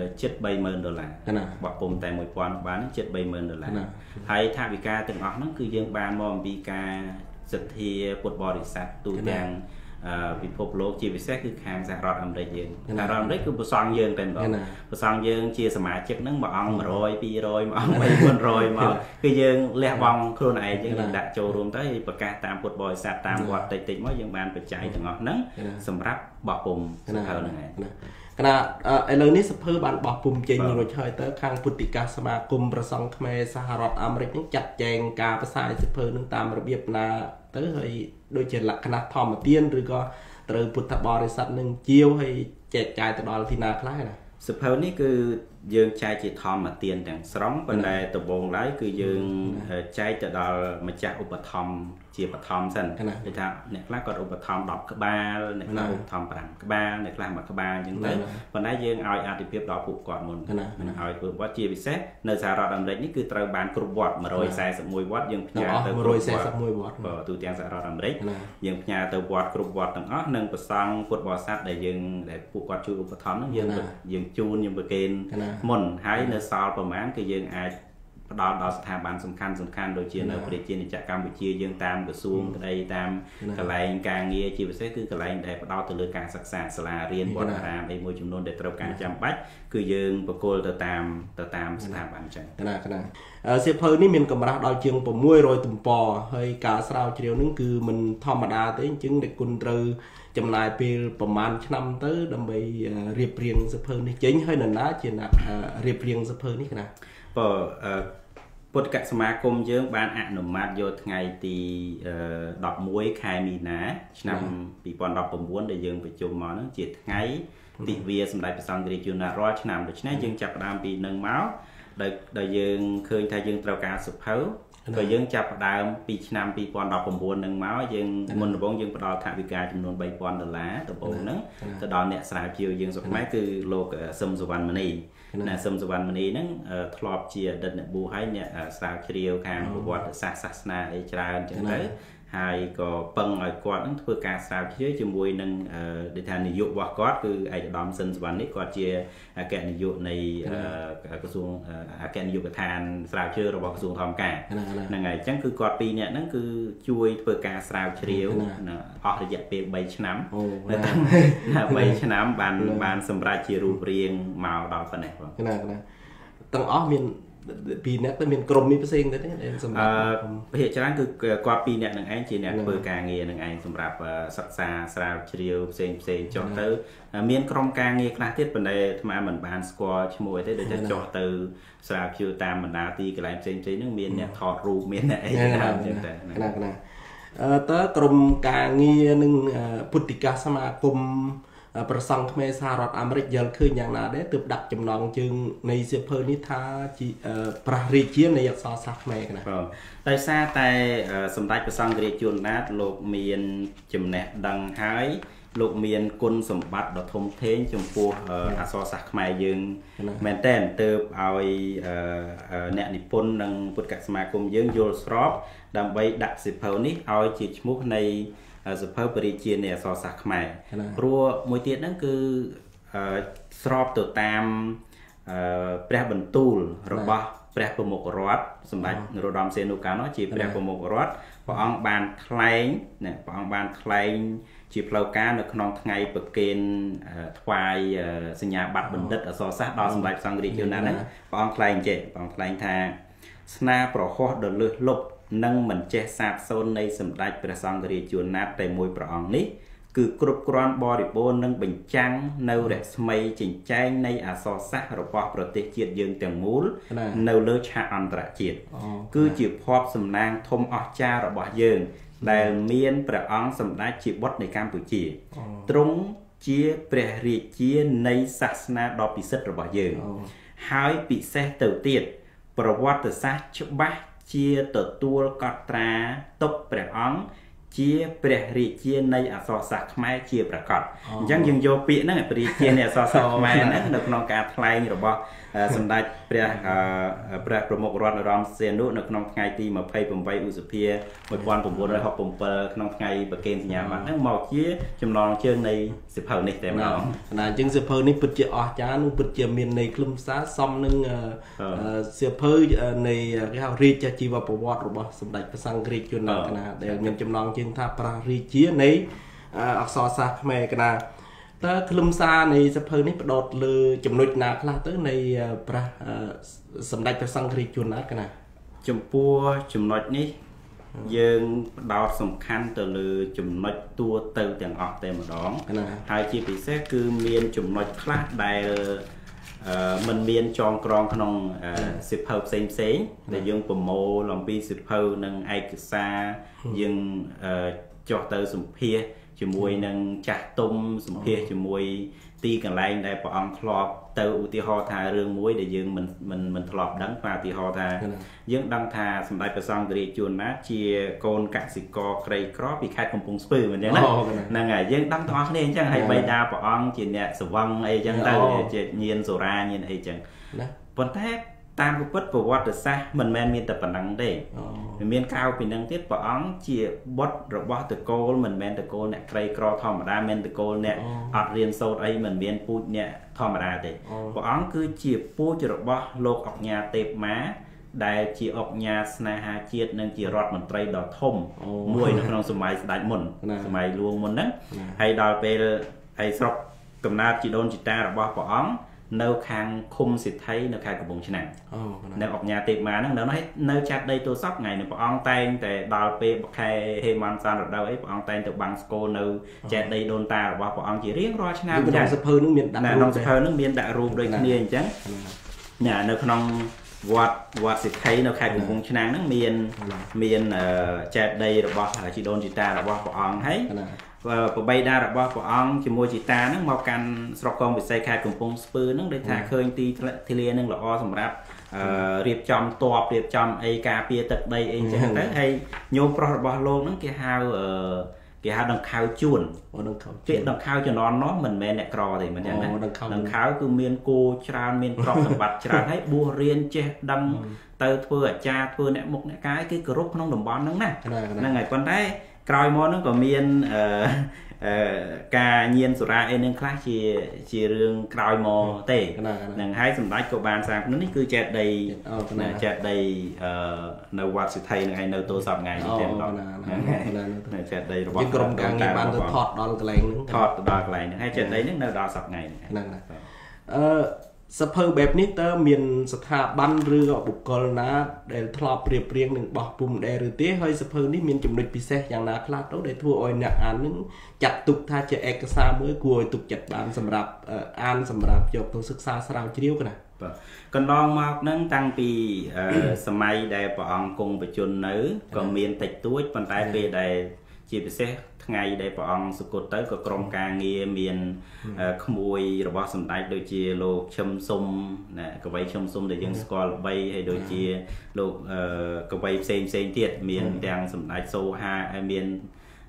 $70,000บอกปุ่มแต่หมวยปอนบ้านนั้น$70,000ให้ทาวิกาตึงออกนั่นคือยังบานมอมปีกาสัตย์เทียปวดบริษัทตูแดงวิภพโลกจีวิเศษคือแข่งสหรัฐอเมริกาสหรัฐอเมริกาคือภาษาเยิงเต็มตัวภาษาเยิงเชียสมัยเจ็กนั่งบอก100 200บอกไม่คน100มาคือเยิงเลี้ยบองโครนไอยังดักโจรวมได้ประกาศตามปวดบริษัทตามวัดติดๆว่ายังบานปัจจัยถึงออกนั่งสำหรับบอกปุ่มเท่านั้นขณะไอ้เรื่องนี้สเปอร์บานบอกปุ่มเจนโรยเชยเตอร์ข้างพุทธิกาสมาคมประสงค์ขมายสหรัฐอเมริกาจัดแจงการภาษาสเปอร์นึงตามระเบียบนาเตอร์ให้โดยเฉพาะคณะทอมเตียนหรือก็เตอร์พุทธบริษัทนึงเจียวให้แจกจ่ายตลอดที่นาคล้ายนะสเปอร์นี่คือยังใจจิตทอมเตียนแต่งสร้างปัญญาตัวบงไล่คือยังใจจะดอลมาจากอุปธรรมเจียปธรรมสั้นเลยท่าเนี่ยคลาก็อุปธรรมดอกกบาลเนี่ยคลาอุปธรรมปรังกบาลเนี่ยคลาหมักกบาลยังไงปัญญายังเอาอาติเพียบดอกผูกก่อนมุนมันเอาเพื่อว่าเจียวิเศษในสหรัฐอเมริกานี่คือตราบานกรุบวัดมาโรยใส่สมุยวัดยังพญาเตอร์กรุบวัดตัวเตียงสหรัฐอเมริกายังพญาเตอร์วัดกรุบวัดต่างๆหนึ่งประสังพุทธบริษัทได้ยังได้ผูกก่อนช่วยอุปธรรมนั่นยังจูนยังประเกณฑ์มุนให้ในซาลประมาณคือยังไอផ្ដល់ដល់ស្ថាប័នសំខាន់ដូចជានៅប្រជាជាតិកម្ពុជាយើងតាមក្រសួងក្តីតាមកន្លែងការងារជាពិសេសគឺកន្លែងដែលផ្ដោតទៅលើការសិក្សាសាលារៀនវត្តអារាមអីមួយចំនួនដែលត្រូវការចាំបាច់គឺយើងបកគលទៅតាមស្ថាប័នអញ្ចឹងណាសៀវភៅនេះមានកម្រាស់ដល់ជាង600ទំព័រហើយការស្រាវជ្រាវនឹងគឺមិនធម្មតាទេអញ្ចឹងអ្នកគុណត្រូវចំណាយពេលប្រហែលឆ្នាំទៅដើម្បីរៀបរៀងសៀវភៅនេះចេញហើយនរណាជាអ្នករៀបរៀងសៀវភៅនេះណាបើពុទ្ធកសមាគមយើងបានអនុម័តយកថ្ងៃទី11ខែមីនាឆ្នាំ2019ដែលយើងប្រជុំមកហ្នឹងជាថ្ងៃទិវាសម្ដេចព្រះសង្ឃរាជយុណារាល់ឆ្នាំដូច្នេះយើងចាប់ផ្ដើមពីនឹងមកដែលយើងឃើញថាយើងត្រូវការសៀវភៅក៏យើងចាប់ផ្ដើមពីឆ្នាំ2019នឹងមកយើងមុនដំបូងយើងផ្ដល់ថវិកាចំនួន$3,000ដំបូងហ្នឹងទៅដល់អ្នកស្រាវជ្រាវយើងស្រុកខ្មែរគឺលោកសឹមសុវណ្ណមនីអ្នកសឹមសុវណ្ណមនីហ្នឹងធ្លាប់ជាអតីតអ្នកប៊ូហើយអ្នកស្រាវជ្រាវខាងប្រវត្តិសាសនាអីច្រើនចឹងទៅហើយក៏ពឹងឲ្យគាត់នឹងធ្វើការស្រាវជ្រាវជាមួយនឹងដូចថានាយករបស់គាត់គឺឯកឧត្តមសឹមសុវណ្ណនេះគាត់ជាអគ្គនាយកនៃក្រសួងអគ្គនាយកដ្ឋានស្រាវជ្រាវរបស់ក្រសួងធម្មការហ្នឹងហើយអញ្ចឹងគឺគាត់ពីរនាក់ហ្នឹងគឺជួយធ្វើការស្រាវជ្រាវអស់រយៈពេល3ឆ្នាំ3ឆ្នាំបានសម្រេចជារូបរាងមកដល់ប៉ុណ្ណេះបងទាំងអស់មានពីអ្នកទៅមានក្រុមនេះផ្សេងទៅទេសម្រាប់ភាគច្រើនគឺគាត់ពីរអ្នកនឹងឯងជាអ្នកធ្វើការងារនឹងឯងសម្រាប់សិក្សាស្រាវជ្រាវផ្សេងចុះទៅមានក្រុមការងារខ្លះទៀតប៉ុន្តែអាត្មាមិនបានស្គាល់ឈ្មោះទេដូចតែចុះទៅស្រាវជ្រាវតាមបណ្ដាទីកន្លែងផ្សេងហ្នឹងមានអ្នកថតរូបមានអ្នកអីហ្នឹងចឹងតែតើក្រុមការងារនឹងពុទ្ធិកាសមាគមប្រសង់ខ្មែរសហរដ្ឋអាមេរិកយល់ឃើញយ៉ាងណាដែរទើបដាក់ចំណងជើងនៃសៀវភៅនេះថាជាព្រះរាជានៃអក្សរសាស្ត្រខ្មែរណាដោយសារតែសម្ដេចព្រះសង្ឃរាជជួនណាតលោកមានចំណេះដឹងហើយលោកមានគុណសម្បត្តិដ៏ធំធេងចំពោះអក្សរសាស្ត្រខ្មែរយើងមែនតើទើបឲ្យអ្នកនិពន្ធនិងពុទ្ធកសមាគមយើងយល់ស្របដើម្បីដាក់សៀវភៅនេះឲ្យជាឈ្មោះនៃសៀវភៅព្រះរាជានៃអក្សរសាស្ត្រខ្មែរព្រោះមួយទៀតហ្នឹងគឺស្របទៅតាមព្រះបន្ទូលរបស់ព្រះប្រមុខរដ្ឋសម្ដេចនរោត្តមសីហនុកាលនោះជាព្រះប្រមុខរដ្ឋព្រះអង្គបានថ្លែងជាផ្លូវការនៅក្នុងថ្ងៃប្រគេនថ្វាយសញ្ញាបត្របណ្ឌិតអក្សរសាស្ត្រដល់សម្ដេចព្រះសង្ឃរាជយុណាហ្នឹងព្រះអង្គថ្លែងថាស្នាប្រហោះដ៏លើសលប់នឹងមិនចេះសាបសូន្យនៃសម្ដេចព្រះសង្ឃរាជជួនណាតតែមួយព្រះអង្គនេះគឺគ្រប់គ្រាន់បរិបូរណ៍នឹងបញ្ចាំងនៅរស្មីចិញ្ចែងនៃអក្សរសាស្ត្ររបស់ប្រទេសជាតិយើងទាំងមូលនៅលើឆាកអន្តរជាតិគឺជាភ័ព្វសំណាងធំអស្ចារ្យរបស់យើងដែលមានព្រះអង្គសម្ដេចជាបុត្រនៃកម្ពុជាទ្រង់ជាព្រះរាជានៃសាសនាដ៏ពិសិដ្ឋរបស់យើងហើយពិសេសទៅទៀតប្រវត្តិសាស្ត្រច្បាស់ជាទទួលកត់ត្រាទុកព្រះអង្គជាព្រះរាជានៃអក្សរសាស្ត្រខ្មែរជាប្រកបអញ្ចឹងយើងយកពាក្យហ្នឹងព្រះរាជានៃអក្សរសាស្ត្រខ្មែរហ្នឹងនៅក្នុងការថ្លែងរបស់សម្ដេចព្រះប្រមុខរដ្ឋនរោត្តមសីហនុនៅក្នុងថ្ងៃទី28ឧសភា1967ក្នុងថ្ងៃប្រគេនសញ្ញាបត្រហ្នឹងមកជាចំណងជើងនៃសៀវភៅនេះតែម្ដងអញ្ចឹងសៀវភៅនេះពិតជាអស្ចារ្យនិងពិតជាមានន័យខ្លឹមសារសមនឹងសៀវភៅនៃគេហៅរាជជីវប្រវត្តិរបស់សម្ដេចព្រះសង្ឃរាជជួនណាតដែលមានចំណងជើងថាព្រះរាជានៃអក្សរសាស្ត្រខ្មែរកណាតើខ្លឹមសារនៃសៀវភៅនេះផ្ដោតលើចំណុចណាខ្លះទៅនៃព្រះសម្ដេចព្រះសង្ឃរាជជួនណាតកណាចំពោះចំណុចនេះយើងផ្ដោតសំខាន់ទៅលើចំណុចទួទៅទាំងអស់តែម្ដងហើយជាពិសេសគឺមានចំណុចខ្លះដែលมันមានចងក្រងក្នុងសៀវភៅផ្សេងដែលយើងប្រមូលអំពីសៀវភៅនិងឯកសារយើងចុះទៅសម្ភាសជាមួយនឹងចាស់ទុំសម្ភាសជាមួយទីកន្លែងដែលព្រះអង្គធ្លាប់ទៅឧទាហរណ៍ថារឿងមួយដែលយើងមិនធ្លាប់ដឹងឧទាហរណ៍ថាយើងដឹងថាសម្ដេចព្រះសង្ឃរាជជួនណាតជាកូនកសិករក្រីក្រពីខេត្តកំពង់ស្ពឺមិនអញ្ចឹងណាហ្នឹងហើយយើងដឹងទាំងអស់គ្នាអញ្ចឹងហើយបិតាព្រះអង្គជាអ្នកស្វឹងអីអញ្ចឹងទៅជាញៀនសូរាញៀនអីអញ្ចឹងណាប៉ុន្តែតាមពុទ្ធប្រវត្តិសាស្ត្រមិនមែនមានតែប៉ុណ្ណឹងទេវាមានក្រៅពីនឹងទៀតព្រះអង្គជាបុត្ររបស់តកូលមិនមែនតកូលអ្នកក្រីក្រធម្មតាមិនតកូលអ្នកអត់រៀនសូត្រអីមិនមានពូជអ្នកធម្មតាទេព្រះអង្គគឺជាពូជរបស់លោកអគ្ញាទេពមា đại chỉ ốc nhà sna hà chiết nên chỉ rót một tray đỏ thôm mùi nó không sớm mai đại mồn sớm mai luôn mồn đấy hay đòi về hay sọc cầm na chỉ đôn chỉ ta là bao bỏ óng nâu khang khum xịt thấy nâu khang của bụng chân nặng nâu ốc nhà tiệm mà nó nói nâu chặt đây tôi sóc ngày nó bỏ ong tay để đòi về bọc hay hay man san ở đâu ấy bỏ ong tay từ bằng sco nâu chặt đây đôn ta là bao bỏ ong chỉ riêng rồi chân nặng nông sập hơi nước miền đã nông sập hơi nước miền đã rùm đây kia chứ nhà nâu nông vọt xịt thấy nâu khang của bụng chân nặng nó miền chặt đây là bao chỉ đôn chỉ ta là bao bỏ ong thấy và bay đa là bao ông chỉ mua chỉ ta nó màu can sọc con bị say khai cùng phong spur nó để thả khơi ti liền nó là o sầm rạp riệp chom toạp riệp chom ai cà pia tật đây ai chẳng tới hay nhôm pro bao lô nó kia hao đằng khao chuồn chuyện đằng khao cho nó mình mẹ nẹt cò thì mình chẳng này đằng khao cứ miên cô tràn miên cọp sầm bạt tràn hết bua riêng che đâm từ thưa cha thưa nẹt một nẹt cái group nó đồng bón nó nè là ngày con đấy còi món nó còn miên ca nhiên sura em nên khác chỉ riêng còi mò tệ nằng hai sầm đáy của bàn sang nó cứ chẹt đầy nấu quạt sự thay ngày nấu tô sập ngày thì đó chẹt đầy rồi những công càng nghiệp ban thọt đòn cái lạnh hay chẹt đầy những nấu đòn sập ngày สะเพอแบบนี้เตอร์มีสถาบันหรือบุคคลนะเดี๋ยวทลอบเรียบเรียงหนึ่งบอกปุ่มเดหรือเตี้ยให้สะเพอนี่มีจุดหนึ่งพิเศษอย่างน่าคลาดต้องได้ทั่วอ้อยหนักอ่านนึงจัดตุกท่าเจเอกสารเมื่อกลัวตุกจัดบานสำหรับอ่านสำหรับจบตัวศึกษาสาวเชี่ยวกันนะกันลองมานั่งตั้งปีสมัยได้ปองกงประจุนเนื้อก็มีติดตัวปันท้ายปีได้จีบเสไงได้ปองสกุลเตอร์ก็กรมการเงียมีนขโมยระบบสมได้โดยเจียโลกชมซุ่มนะกบฏชมซุ่มได้ยังสกอลใบให้โดยเจียโลกกบฏเซนเทียดมีนแดงสมได้โซฮามีน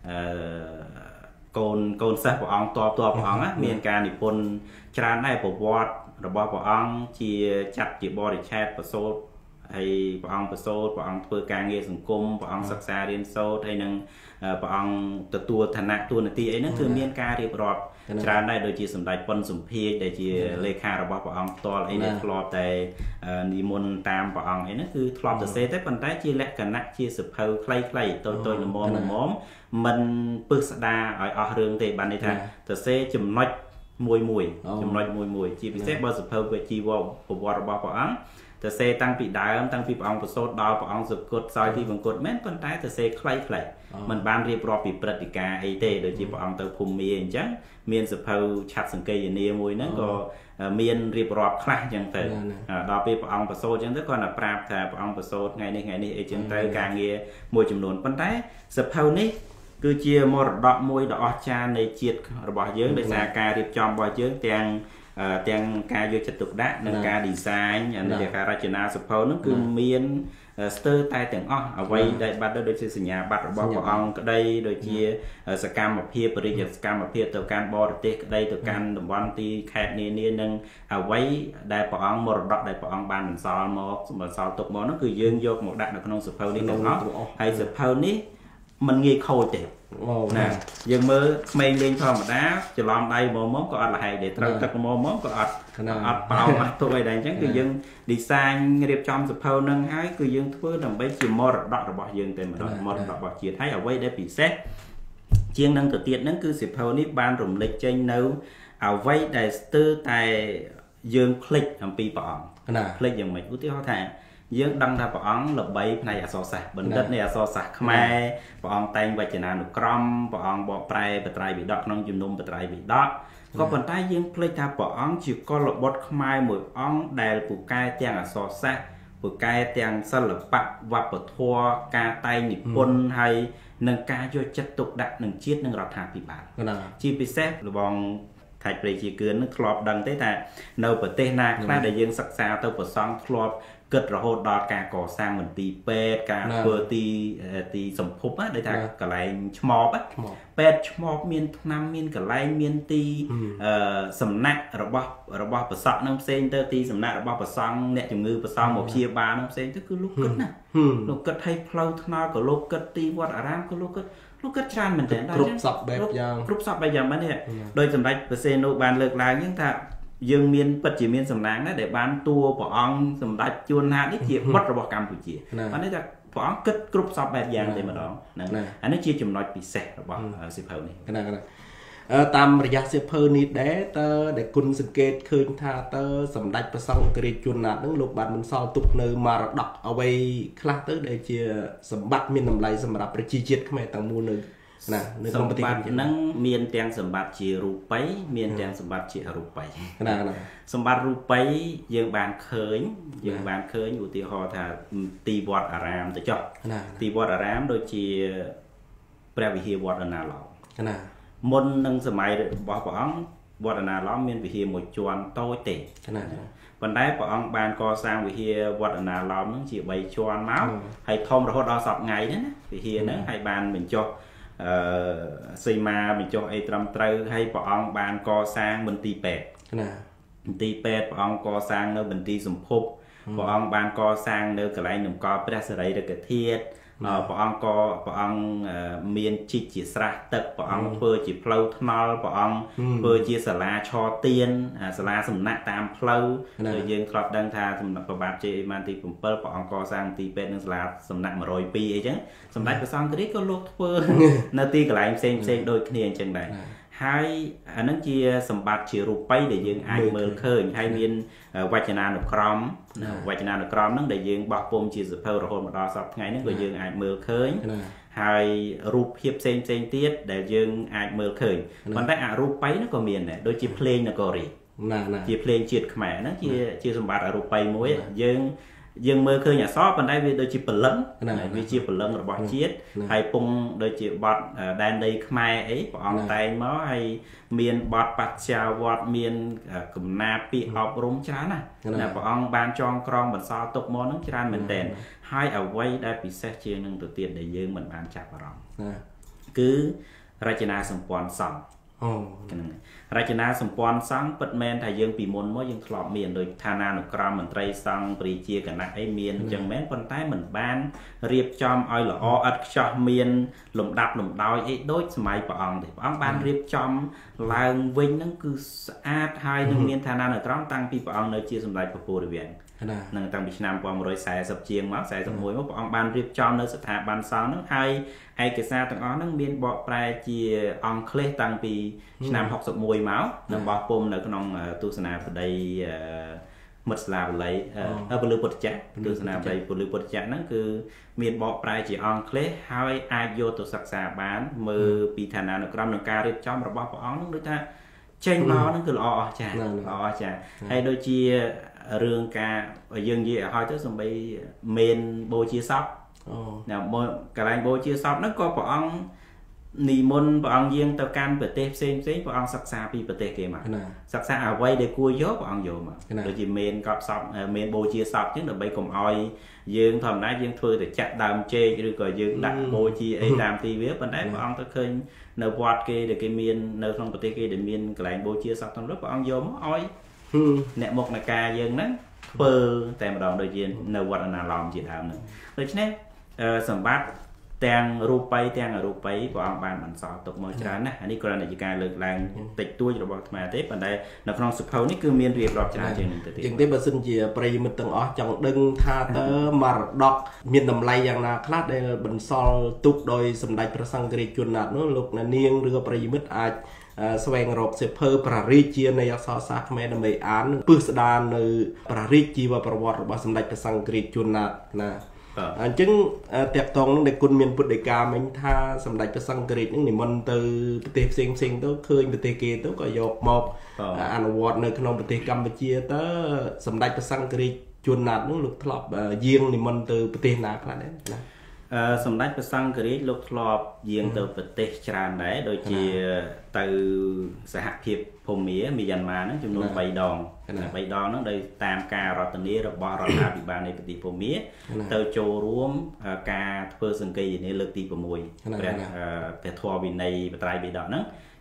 โกนเสปองตัวปองอ่ะมีนการนิพนธ์จานได้ประวัติระบบปองเจียจัดจีบริแชทประโซดให้ปองประโซดปองเพื่อการเงียสังคมปองศึกษาเรียนโซดให้นังปองตัวฐานะตัวนาทีไอ้นั่นคือมีนการเรียบร้อยจานได้โดยจีสมได้ปนสมเพศได้จีเลขาระบบปองตัวไอ้นั่นทลอบแต่นิมนต์ตามปองไอ้นั่นคือทลอบแต่เซแต่ปันได้จีแลกกันนักจีสืบเผาใครตัวหนุ่มมันปึกสดาออกเรื่องแต่บันในทางแต่เซจุ่มน้อยมวยจีพิเศษบอสืบเผาไปจีวอปวระบบปองแต่เซตั้งปีดาวตั้งปีปองประโซดดาวปองสุกดซอยที่บังกดแม่นปันได้แต่เซใครมันบ้านเรียบร้อยปีปฏิกาไอเต้โดยจีปองเตอภูมิเองจังเมียนสืบเผาชัดสังเกตอย่างนี้มวยนั่นก็เมียนเรียบร้อยคลาจังเตอดาวปีปองประโซจังเตอก่อนปราบแต่ปองประโซไงนี่ไอจังเตอการเงียมวยจำนวนปันได้สืบเผานี้คือเชียมรดกมวยดอกจานในเจียดระบายเยอะในสาการเรียบจอมบ่อยเยอะแต่งการโยจัดตุกได้ในการดีไซน์ในการรัชนาสุภาพนั่นคือเมียนสเตอร์ไตแต่งอ้อเอาไว้ได้บัตรโดยสัญญาบัตรบอกว่าองก็ได้โดยเชียสกรรมเพียบปริยัติสกรรมเพียบต่อการบริเตได้ต่อการดำวันตีแคดเนียนึงเอาไว้ได้ปองมรดกได้ปองบานซอลมอซอลตกมอนั่นคือยืนโยกหมดดักในขนมสุภาพนี่ของเขาให้สุภาพนี้มันงี้โคตรnè dừng mơ mây lên thò mà đá chỉ làm đây mồm có ăn là hay để trâu trâu mồm có ăn bao mặt thôi đây chẳng cứ dừng design đẹp trong sập hầu nâng hái cứ dừng thứ đồng bấy chỉ mò đọt rồi bỏ dừng tên mà mò đọt bỏ chỉ thấy ở quay để bị xét chiên nâng tự tiện nâng cứ sập hầu nít ban rụng lịch trên nấu ở quay để tư tài dừng click làm pi bỏ click dừng mấy út tiêu thà dương đăng ra bọn lợp bay này ở so sạc bình đất này ở so sạc khmer bọn tay và chỉ là nụ crom bọn bỏ prai và trai bị đọt nông chìm nôm và trai bị đọt có phần tay dương play ta bọn chỉ có lợp bot khmer một ong đài phụ cai tiếng ở so sạc phụ cai tiếng sân lợp bạc và bật thua ca tay nhịp quân hay nâng ca cho chất tục đặt nâng chiết nâng rọt hạt bị bản chi bị xếp là bọn thạch bề chỉ cứ nước lọp đằng thế ta nâu bờ tê na khai để dương sắc xa tàu bờ song lọp cất rồi hốt đo cả cỏ sang mình tì pet cả vừa tì sầm phúc á để ta cả lại chmop á pet chmop miên năm miên cả lại miên tì sầm nát rồi bao bờ sọ nông sen tơ tì sầm nát rồi bao bờ song nẹt chừng ngư bờ song một chia ba nông sen tức cứ lúc cất nè lúc cất hay flow thna cả lúc cất tì vót aram cả lúc cất chan mình thế đó group sập bây giờ mấy nè đôi sầm đạch bờ sen nô bàn lược lại nhưng ta dương miền bật chỉ miền sầm nang đấy để ban tua bỏ ong sầm đạch chuồn hạt đấy chỉ bắt rồi bỏ Campuchia anh ấy là bỏ ong kết group shop bẹt giang để mà đó anh ấy chia chùm nói bị sẹt bỏ xếp hậu này tamระยะเสียเพอนี่เด้เตอเด็กคุณสังเกตคืนท่าเตอสำดัดประสงค์กรีจุนนัดนั่งลูกบาดมันซอตุกเนื้อมาดักเอาไว้คลาเตอได้เจียสมบัติมีน้ำไหลสำหรับประชีจิตขึ้นมาต่างมูลนึงนะสมบัตินั่งเมียนแตงสมบัติจีรูไปเมียนแตงสมบัติจีรูไปสมบัติรูไปยังบานเคยยังบานเคยอยู่ที่หอท่าตีบอดอารามตัวจ่อตีบอดอารามโดยจีแปลวิธีบอดอนาหล่อมนนั่งสมัยบอกปองบอดอนาล้อมเมียนวิธีหมดจวนโตเตะปันได้ปองบานก่อสร้างวิธีบอดอนาล้อมนั่งจีใบจวนเมาส์ให้ทอมเราหดเอาสอบไงนั่นนะวิธีนั้นให้บานเหมือนจ่อซีมาเหมือนจ่อไอ้ตรำเตอให้ปองบานก่อสร้างบนตีเป็ดตีเป็ดปองก่อสร้างเนื้อบนตีสมภพปองบานก่อสร้างเนื้อกระไรหนุ่มก่อประสไรเด็กเทียดปองก็ปองเมียนจิจิสระตึกปองเพื่อจิเพลาทนอลปองเพื่อจิสลาชอเตียนสลาสำนักตามเพลาโดยยืนครอบดังทาสำนักประบาดเจมันตีปุ่มเปิลปองก็สร้างตีเป็ดนึงสลาสำนักมา100 ปีไอ้จังสำนักก็สร้างกระดิ่งก็ลุกเพื่อนาตีกระไรเซงโดยเนียนจังไดให้อันนั้นเจียสมบัติเชียรูปไปเดี๋ยวยังไอเมลเคยให้มีนวัจนานุกรมวัจนานุกรมนั่นเดี๋ยวยังบอกปุ่มเชียสุเพลโรโฮมาดอสับไงนั่นก็ยังไอเมลเคยให้รูปเพียบเซนเตียดเดี๋ยวยังไอเมลเคยมันได้อารูปไปนั่นก็มีนเนี่ยโดยจีเพลงนั่นก็รีจีเพลงเจียดขมายนั่นเจียสมบัติอารูปไปมวยยังเมื่อเคยอย่าซ้อปันได้โดยจีเปลืองวิจีเปลืองระบอบเชียดให้ปุ่งโดยจีบอดแดนได้ขมายไอ้ปองไตม้อให้เมียนบอดปัดชาวอดเมียนกลุ่มนาปีออกรุมจานนะปองบานจองกรองบันซอตกมอนั่งจานเหมือนเด่นให้เอาไว้ได้ปีเสเชียงหนึ่งตัวเตียนได้ยืมเหมือนบานจับรองคือรจนาสมปอนสองรจนาสมปอนสังเปิดแมนถ่ายยังปีมนมั่วยังถลอกเมียนโดยธานานุกรามเหมือนไตรสังปรีเจียกันนักไอเมียนจังแมนปนใต้เหมือนบ้านเรียบจอมอ้อยหล่ออัดจอมเมียนหลุมดับหลุมดอยไอ้โดยสมัยปองเด็กปองบ้านเรียบจอมลางวิ่งนั่นคือสะอาดให้หนึ่งเมียนธานานุกรามตั้งปีปองเนื้อเจียสมัยปปูริเวียนนั่งตั้งปีนามปองรอยสายสับเจียงมั้งสายสับมวยมั้งปองบ้านเรียบจอมเนื้อสถาบันซาวนั่งให้ไอ้เกษตรต่างอ๋อนั่งเมียนบอกปลายเจียองเคลตั้งปีนาม60 มวยมั้งนั่งบอกปมในขนมตุสนาปได้มัดสลาเลยปลือปดจักตุสนาปได้ปลือปดจักนั่นคือเมียนบอกปลายเจียองเคลให้อาโยตุศักษาบ้านมือปีธนานุกรมหนึ่งการเรียบจอมระบบปองนั่งด้วยท่าเชนมานั่นคืออ๋อจ้ะอ๋อจ้ะให้โดยเจียเรื่องการยังยี่ห้อยtớiสมัยเมนโบชีซับเนี่ยกระไรโบชีซับนั่นก็ปองนิมนต์ปองยิงตะการเปิดเตะเซ็งปองศักษาปีเปิดเตะเกมาศักษาเอาไว้เด็กกลัวเยอะปองโยมาโดยที่เมนกับซับเมนโบชีซับจึงเดี๋ยวไปกลมอ้อยยืงทำได้ยืงช่วยแต่จัดดามเจหรือก็ยืงดักโบชีไอ้ดามตีเวียปันได้ปองตะเคยเนื้อวัดเกเด็กเมียนเนื้อทองเปิดเตะเกเด็กเมียนกระไรโบชีซับทำรถปองโยมอ้อยเนี่ยหมกนาคายังนั้นเปิดแต่มาดองโดยยืนในวัดอนาลอมจีทำหนึ่งโดยเฉพาะสมบัติแตงรูปไปแตงรูปไปปองบานมันสอตกมอจานนะอันนี้กรณีการเลิกแรงติดตัวระบบธรรมะเทปปันได้ในครองสุขเขานี่คือเมียนเรียบร้อยจานเจนหนึ่งตัวอย่างที่บัดสินเจียปริมิตต่างอ๋อจังดึงท่าเตอมาดอกเมียนดำไลอย่างนาคลาดได้บันซอลตุกโดยสมเด็จพระสังฆราชจุนนัดนู้นลูกนันเนียงหรือปริมิตอาจแสวงรบเสพเพอปราริจีในอักษรศาสตร์แม่ดำเนินอ่านปื้สดานในปราริจีว่าประวัติว่าสมเด็จพระสังฆราชจุนนัดนะจึงเตียบตรงในกุลเมียนพุทธกามันท่าสมเด็จพระสังฆราชนี่มันtừประเทศเซ็งๆตัวเคยประเทศเกตัวก็ยกมอบอ่านวอดในขนมประเทศกัมพูชีตัวสมเด็จพระสังฆราชจุนนัดนู้นลูกทลอบยิงนี่มันtừประเทศนาขนาดนั้นนะสมเด็จพระสังฆราชลูกทลอบยิงtừประเทศจานได้โดยที่từสหภาพพม่ามียันมานั้นจำนวนใบดองนั้นโดยตามการรัตนีระบรัฐบาลในปฏิพม่าเติร์โจรวมการเพื่อสังเกตในเลือกตีประมวยแต่ทัวร์วินัยปลายใบดองนั้น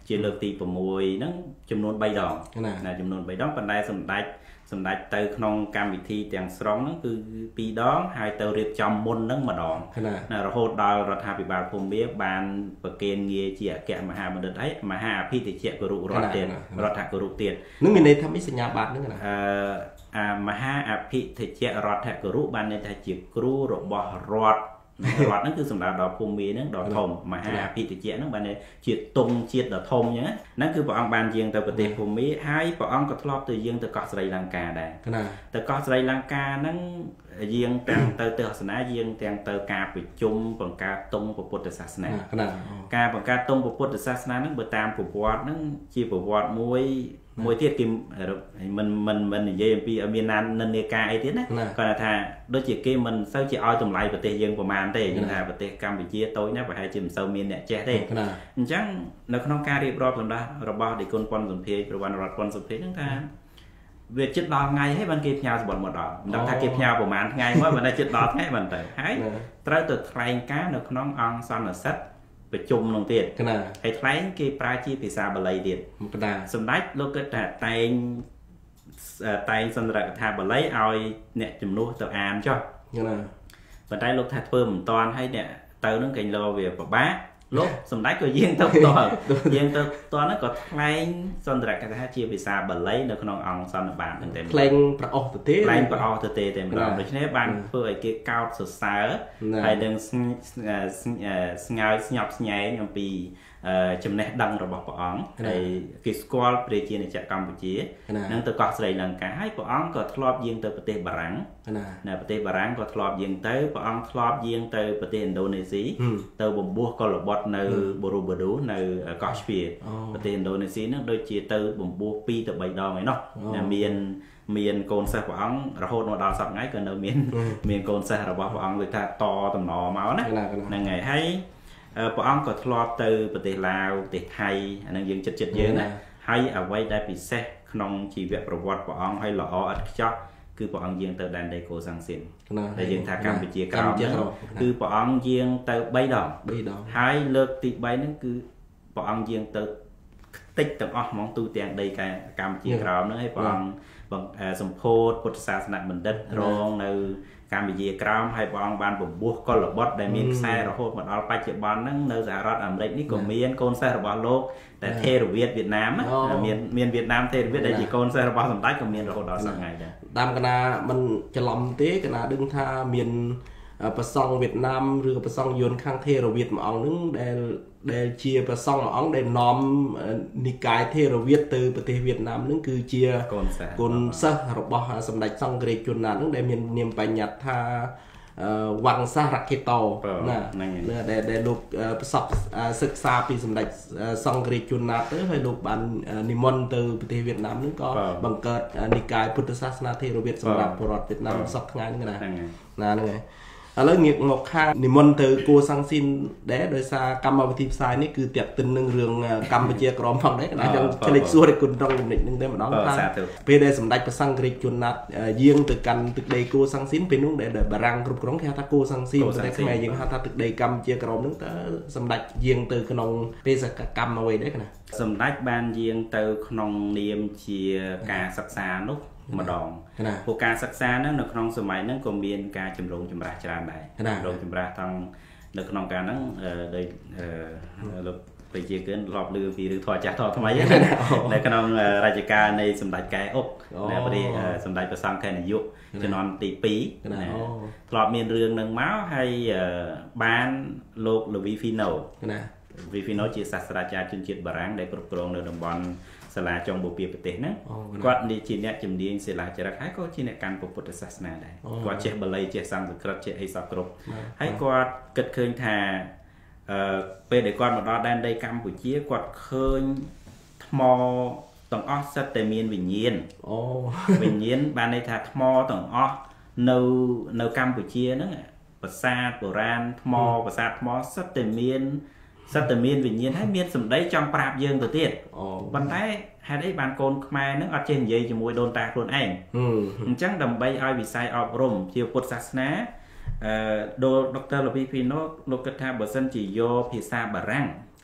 ជាលើកទី6ហ្នឹងចំនួន3ដងណាចំនួន3ដងប៉ុន្តែសម្ដេចទៅក្នុងកម្មវិធីទាំងស្រុងហ្នឹងគឺ2ដងហើយទៅរៀបចំមុនហ្នឹងម្ដងណារហូតដល់រដ្ឋាភិបាលភូមាបានប្រគេនងារជាអគ្គមហាបណ្ឌិតឯមហាអភិធិជ្ជគរុរដ្ឋទៀតរដ្ឋគរុទៀតនឹងមានន័យថាមានសញ្ញាបត្រហ្នឹងណាមហាអភិធិជ្ជរដ្ឋគរុបានន័យថាជាគ្រូរបស់រដ្ឋហ្នឹងគឺសម្ដៅដល់ភូមិហ្នឹងដល់ធំមហាអភិធិជ្ជហ្នឹងបានជាតុងជាតិដ៏ធំអញ្ចឹងហ្នឹងគឺព្រះអង្គបានយាងទៅប្រទេសភូមិហើយព្រះអង្គក៏ធ្លាប់ទៅយាងទៅកោះស្រីលង្កាដែរទៅកោះស្រីលង្កាហ្នឹងយាងទាំងទៅទស្សនាយាងទាំងទៅការប្រជុំបង្កើតតុងពុទ្ធសាសនាការបង្កើតតុងពុទ្ធសាសនាហ្នឹងបើតាមប្រវត្តិហ្នឹងជាប្រវត្តិមួយទៀតគេមិននិយាយអំពីមាននិន្នាការអីទៀតណាគាត់ថាដូចជាគេមិនសូវជាឲ្យតម្លៃប្រទេសយើងប្រហែលទេយើងថាប្រទេសកម្ពុជាតូចណាស់ប្រហែលជាមិនសូវមានអ្នកចេះទេអញ្ចឹងនៅក្នុងការរៀបរាប់សម្ដេចរបស់ដេគុណប៉ុនសំភារប្រវត្តិរដ្ឋប៉ុនសំភារហ្នឹងថាវាជិតដល់ថ្ងៃហើយបានគេផ្ញើសម្បត្តិមកដល់មិនដឹងថាគេផ្ញើប្រហែលថ្ងៃមកបានតែជិតដល់ថ្ងៃបានទៅហើយត្រូវទៅថ្លែងការណ៍នៅក្នុងអង្គសន្និសីទប្រជុំនោះទៀតហើយថ្លែងគេប្រើជាភាសាបាលីទៀតសម្ដេចលោកគិតថាតែងសន្ទរកថាបាលីឲ្យអ្នកជំនួសទៅអានចុះប៉ុន្តែលោកថាធ្វើមិនតាន់ហើយអ្នកទៅនឹងកេញលោវាពិបាកលោកសម្ដេចក៏យាងទៅផ្ទាល់ហ្នឹងក៏ថ្លែងសន្ទរកថាជាភាសាបាលីនៅក្នុងអង្គសន្និបាតហ្នឹងតែថ្លែងប្រអស់ទៅទេតែម្ដងដូច្នេះបានធ្វើឲ្យគេកោតសរសើរហើយនឹងស្ញើស្ញប់ស្ញែងអំពីចំណេះដឹងរបស់ព្រះអង្គហើយគេស្គាល់ព្រះជាណាចក្រកម្ពុជានឹងទៅកោះស្រីលង្កាហើយព្រះអង្គក៏ធ្លាប់យាងទៅប្រទេសបារាំងណាប្រទេសបារាំងក៏ធ្លាប់យាងទៅព្រះអង្គធ្លាប់យាងទៅប្រទេសឥណ្ឌូនេស៊ីទៅបំពោះកុលបុត្រនៅបូរូបូឌូនៅកោះស្ពាប្រទេសឥណ្ឌូនេស៊ីហ្នឹងដូចជាទៅបំពោះ2 ទៅ 3 ដងឯណោះមានកូនសិស្សព្រះអង្គរហូតមកដល់សប្តាហ៍ថ្ងៃក៏នៅមានកូនសិស្សរបស់ព្រះអង្គដូចថាតតំណមកណាហ្នឹងហើយហើយព្រះអង្គក៏ធ្លាប់ទៅប្រទេសឡាវប្រទេសថៃអានឹងយើងចិត្តយើងណាហើយអ្វីដែលពិសេសក្នុងជីវប្រវត្តិព្រះអង្គហើយល្អឥតខ្ចោះគឺព្រះអង្គយាងទៅដែនដីកូសាំងស៊ីនដែលយើងថាកម្ពុជាក្រោមគឺព្រះអង្គយាងទៅ3 ដងហើយលើកទី3ហ្នឹងគឺព្រះអង្គយាងទៅតិចទាំងអស់ហ្មងទូទាំងដីកម្ពុជាក្រោមហ្នឹងហើយព្រះអង្គសម្ពោធពុទ្ធសាសនបណ្ឌិតរងនៅកម្ពុជាក្រោមហើយព្រះអង្គបានបំពោះកុលបុត្រដែលមានខ្សែរហូតមកដល់បច្ចុប្បន្នហ្នឹងនៅសហរដ្ឋអាមេរិកនេះក៏មានកូនសិស្សរបស់លោកតែថេរវាទវៀតណាមមានវៀតណាមថេរវាទដែលជាកូនសិស្សរបស់សម្ដេចក៏មានរហូតដល់សប្តាហ៍ថ្ងៃដែរតាមកណាមិនច្រឡំទេកណាដឹងថាមានប្រសង់វៀតណាមឬក៏ប្រសង់យួនខាងថេរវាទមួយអង្គហ្នឹងដែលជាប្រសង់មួយអង្គដែលនាំនិកាយថេរវាទទៅប្រទេសវៀតណាមហ្នឹងគឺជាកូនសិស្សរបស់សម្ដេចសង្ឃរាជជួនណាតហ្នឹងដែលមាននាមបញ្ញត្តិថាវង្សរកេតោណាដែលលោកប្រសពសិក្សាពីសម្ដេចសង្ឃរាជជួនណាតទៅហើយលោកបាននិមន្តទៅប្រទេសវៀតណាមហ្នឹងក៏បង្កើតនិកាយពុទ្ធសាសនាថេរវាទសម្រាប់ប្រជាវៀតណាមសប្តាហ៍ថ្ងៃហ្នឹងណាហ្នឹងហើយឥឡូវងាកមកខាងនិមន្តទៅគួរសាំងស៊ីនដែរដោយសារកម្មវិធីផ្សាយនេះគឺតាក់ទិននឹងរឿងកម្ពុជាក្រមផងដែរកណ្ដាលចង់ឆ្លេចសួរឲ្យគុណត្រង់ចំណុចហ្នឹងតែម្ដងថាពេលដែលសម្ដេចព្រះសង្ឃរាជជួនណាតយាងទៅកាន់ទឹកដីគួរសាំងស៊ីនពេលនោះដែលបារាំងគ្រប់គ្រងគេហៅថាគួរសាំងស៊ីនតែខ្មែរយើងហៅថាទឹកដីកម្ពុជាក្រមហ្នឹងតើសម្ដេចយាងទៅក្នុងបេសកកម្មអ្វីដែរកណាសម្ដេចបានយាងទៅក្នុងនាមជាការសិក្សានោះម្ដងពួកការសិក្សាហ្នឹងនៅក្នុងសម័យហ្នឹងក៏មានការចម្រូងចម្រាសច្រើនដែរចម្រូងចម្រាសទាំងនៅក្នុងការហ្នឹងដោយលោកប្រជាជនធ្លាប់ឮពីរឿងធម៌ចាស់ធម៌ថ្មីនៅក្នុងរជ្ជកាលនៃសម្ដេចកែអុកនៅប្រទេសសម្ដេចព្រះសង្ឃខេណយុជំនាន់ទី2ធ្លាប់មានរឿងហ្នឹងមកហើយបានលោកលវីហ្វីណូជាសាស្ត្រាចារ្យជនជាតិបារាំងដែលគ្រប់គ្រងនៅតំបន់សាលាចុងបូព៌ាប្រទេសហ្នឹងគាត់ជាអ្នកជំនាញសិលាចារឹកហើយក៏ជាអ្នកកាន់ពុទ្ធសាសនាដែរគាត់ចេះបាលីចេះសំស្ក្រឹតចេះអីសពគ្រប់ហើយគាត់គិតឃើញថាពេលដែលគាត់មកដល់ដែនដីកម្ពុជាគាត់ឃើញថ្មទាំងអស់សិតតែមានវិញ្ញាណវិញ្ញាណបានន័យថាថ្មទាំងអស់នៅកម្ពុជាហ្នឹងប្រាសាទបុរាណថ្មប្រាសាទថ្មសិតតែមានវិញ្ញាណហើយមានសម្ដីចង់ប្រាប់យើងទៅទៀតប៉ុន្តែហេតុអីបានកូនខ្មែរហ្នឹងអត់ចេះនិយាយជាមួយដូនតាខ្លួនឯងអញ្ចឹងដើម្បីឲ្យវិស័យអប់រំជាពុទ្ធសាសនាដុកទ័រលូវីភីណូលោកគិតថាបើសិនជាយកភាសាបារាំង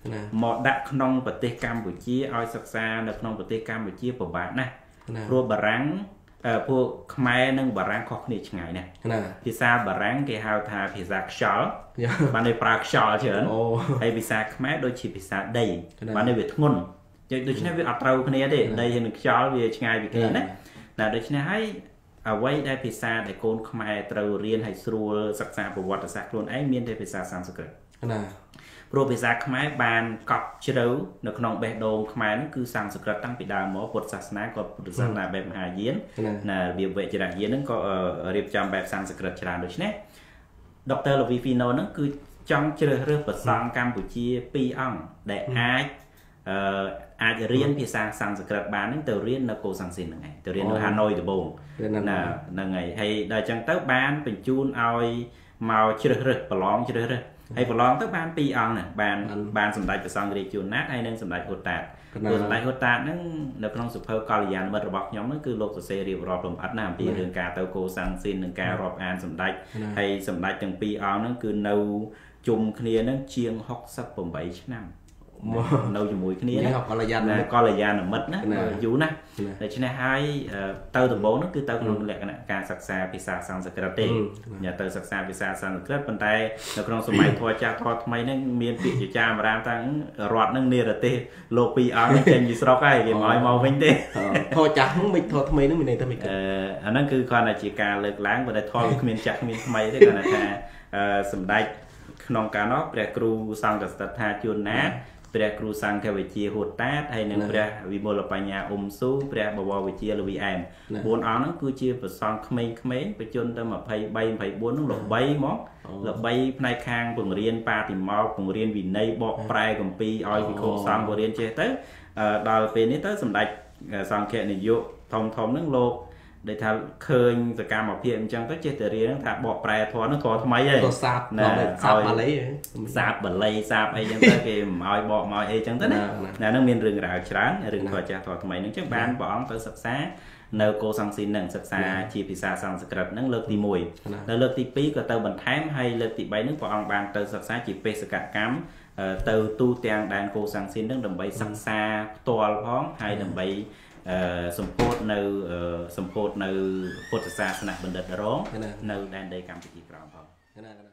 หมอดักขนมประเทศกัมพูชีเอาศึกษาในขนมประเทศกัมพูชีประบาทนะรัวบารังพวกขมายนั่งบารังข้อขนิชไงเนี่ยพิซาบารังเกี่ยวทาพิซาชอลบ้านในปรากชอลเฉินไอพิซาขมายโดยชีพิซาได้บ้านในเวทงุนโดยเฉพาะอัตราคนนี้เด็ดได้เห็นชอลเวชไงวิกฤตนะแต่โดยเฉพาะให้เอาไว้ได้พิซาได้โกนขมายตราเรียนให้สรูศึกษาประวัติศาสตร์คนไอ้เมียนได้พิซาสังสกฤตโปรพิซาขมายบานกอบเชื้อในขนมเบดโดมขมายนั่นคือสังสกฤตตั้งปีดาวหมอพุทธศาสนาก็พุทธศาสนาแบบมหาเยียนนะเบียบเวจราเยียนนั่นก็เรียบจำแบบสังสกฤตชราโดยเฉพาะดร.ลวีฟีโนนั่นคือจังเชื้อเรื่องภาษากัมพูชีปีอ่องได้อาจจะเรียนพิซาสังสกฤตบานนั่นแต่เรียนในโกสังสินยังไงแต่เรียนในฮานอยตัวบงนั่นไงให้ได้จังเต้าบานเป็นจูนเอามาเชื้อเรื่องปลองเชื้อเรื่องให้ปลองเต้าบานปีอ่องน่ะบานสมได้ประสงค์เรียนจูนนัดให้นั่งสมได้โคตรตัวสมได้โคตรนั่งในขนมสุภาพกาลยานเมื่อระบบย้อมนั่นคือโลกเสรีรอบลมพัดน้ำปีเรื่องการเต้าโกสังสินหนึ่งการรอบอ่านสมได้ให้สมได้จังปีอ่องนั่นคือเราจุ่มเคลียนั่งเชียงฮอกซับผมใบชนะเราอยู่มวยนี้นะก็ระยะมัดนะอยู่นะแต่ชนะให้เตาตัวโบนั่นคือเตาขนมแหลกนะการศึกษาพิซซ่าสังสกฤตเองอย่าเตาศึกษาพิซซ่าสังสกฤตปันไตในครองสมัยทอจ่าทอทำไมนั่งเมียนปีจุจามรามตั้งรอดนั่งเนรเตโลปีอาร์นั่งเจนยิสโรกไอ้เกี่ยมอยมองวิ่งเตทอจ่าไม่ทอทำไมนั่งมีในทำไมอันนั้นคือความอาชีพการเลิกล้างปันไตทอเมียนจักเมียนทำไมได้กันนะฮะสมัยขนมการนอกแต่ครูสังกัดทาจุนนะเปรียครูสังเทวิจีโหดตาให้หนึ่งเปรียวิโมลปัญญาอมสู้เปรียบวรวิจีลวีแอมบนอ่างนั้นคือเชี่ยวประสองเขมรไปจนตั้งมาไปบนนั่งหลบใบมั้งหลบใบในคางปุ่งเรียนปาติมอปุ่งเรียนวินในบอกปลายกับปีอ้อยวิโคสังบเรียนเจเต้ดาวเป็นนี้เต้สำหรับสังเกตในยุทอมนั่งโลกได้ทำเคยจากการมาเพียงจังก็เจตเรียนถ้าบอกแปรทอนั่งทอทำไมเลยซาบมาเลยซาบบัลเลยซาบไอ้ยังเต้เกมอ้อยบอกมาไอ้จังเต้นะนั่งเรียนเรื่องราวช้างเรื่องทอจะทอทำไมนั่งจังบ้านบอกเต้ศึกษาในโกสังสินหนึ่งศึกษาชีพิซาสังสกฤตนั่งเลิกตีมวยแล้วเลิกตีปีก็เต้บันแทมให้เลิกตีใบนั่งบอกบางเต้ศึกษาชีเปสกัดกัมเต้ตู้เตียงแดนโกสังสินนั่งดำใบศึกษาตัวพ้องให้ดำใบสมโพธในพุทธศาสนาบัณฑิตร้องในแดนใดกัมพูชีกลางพอ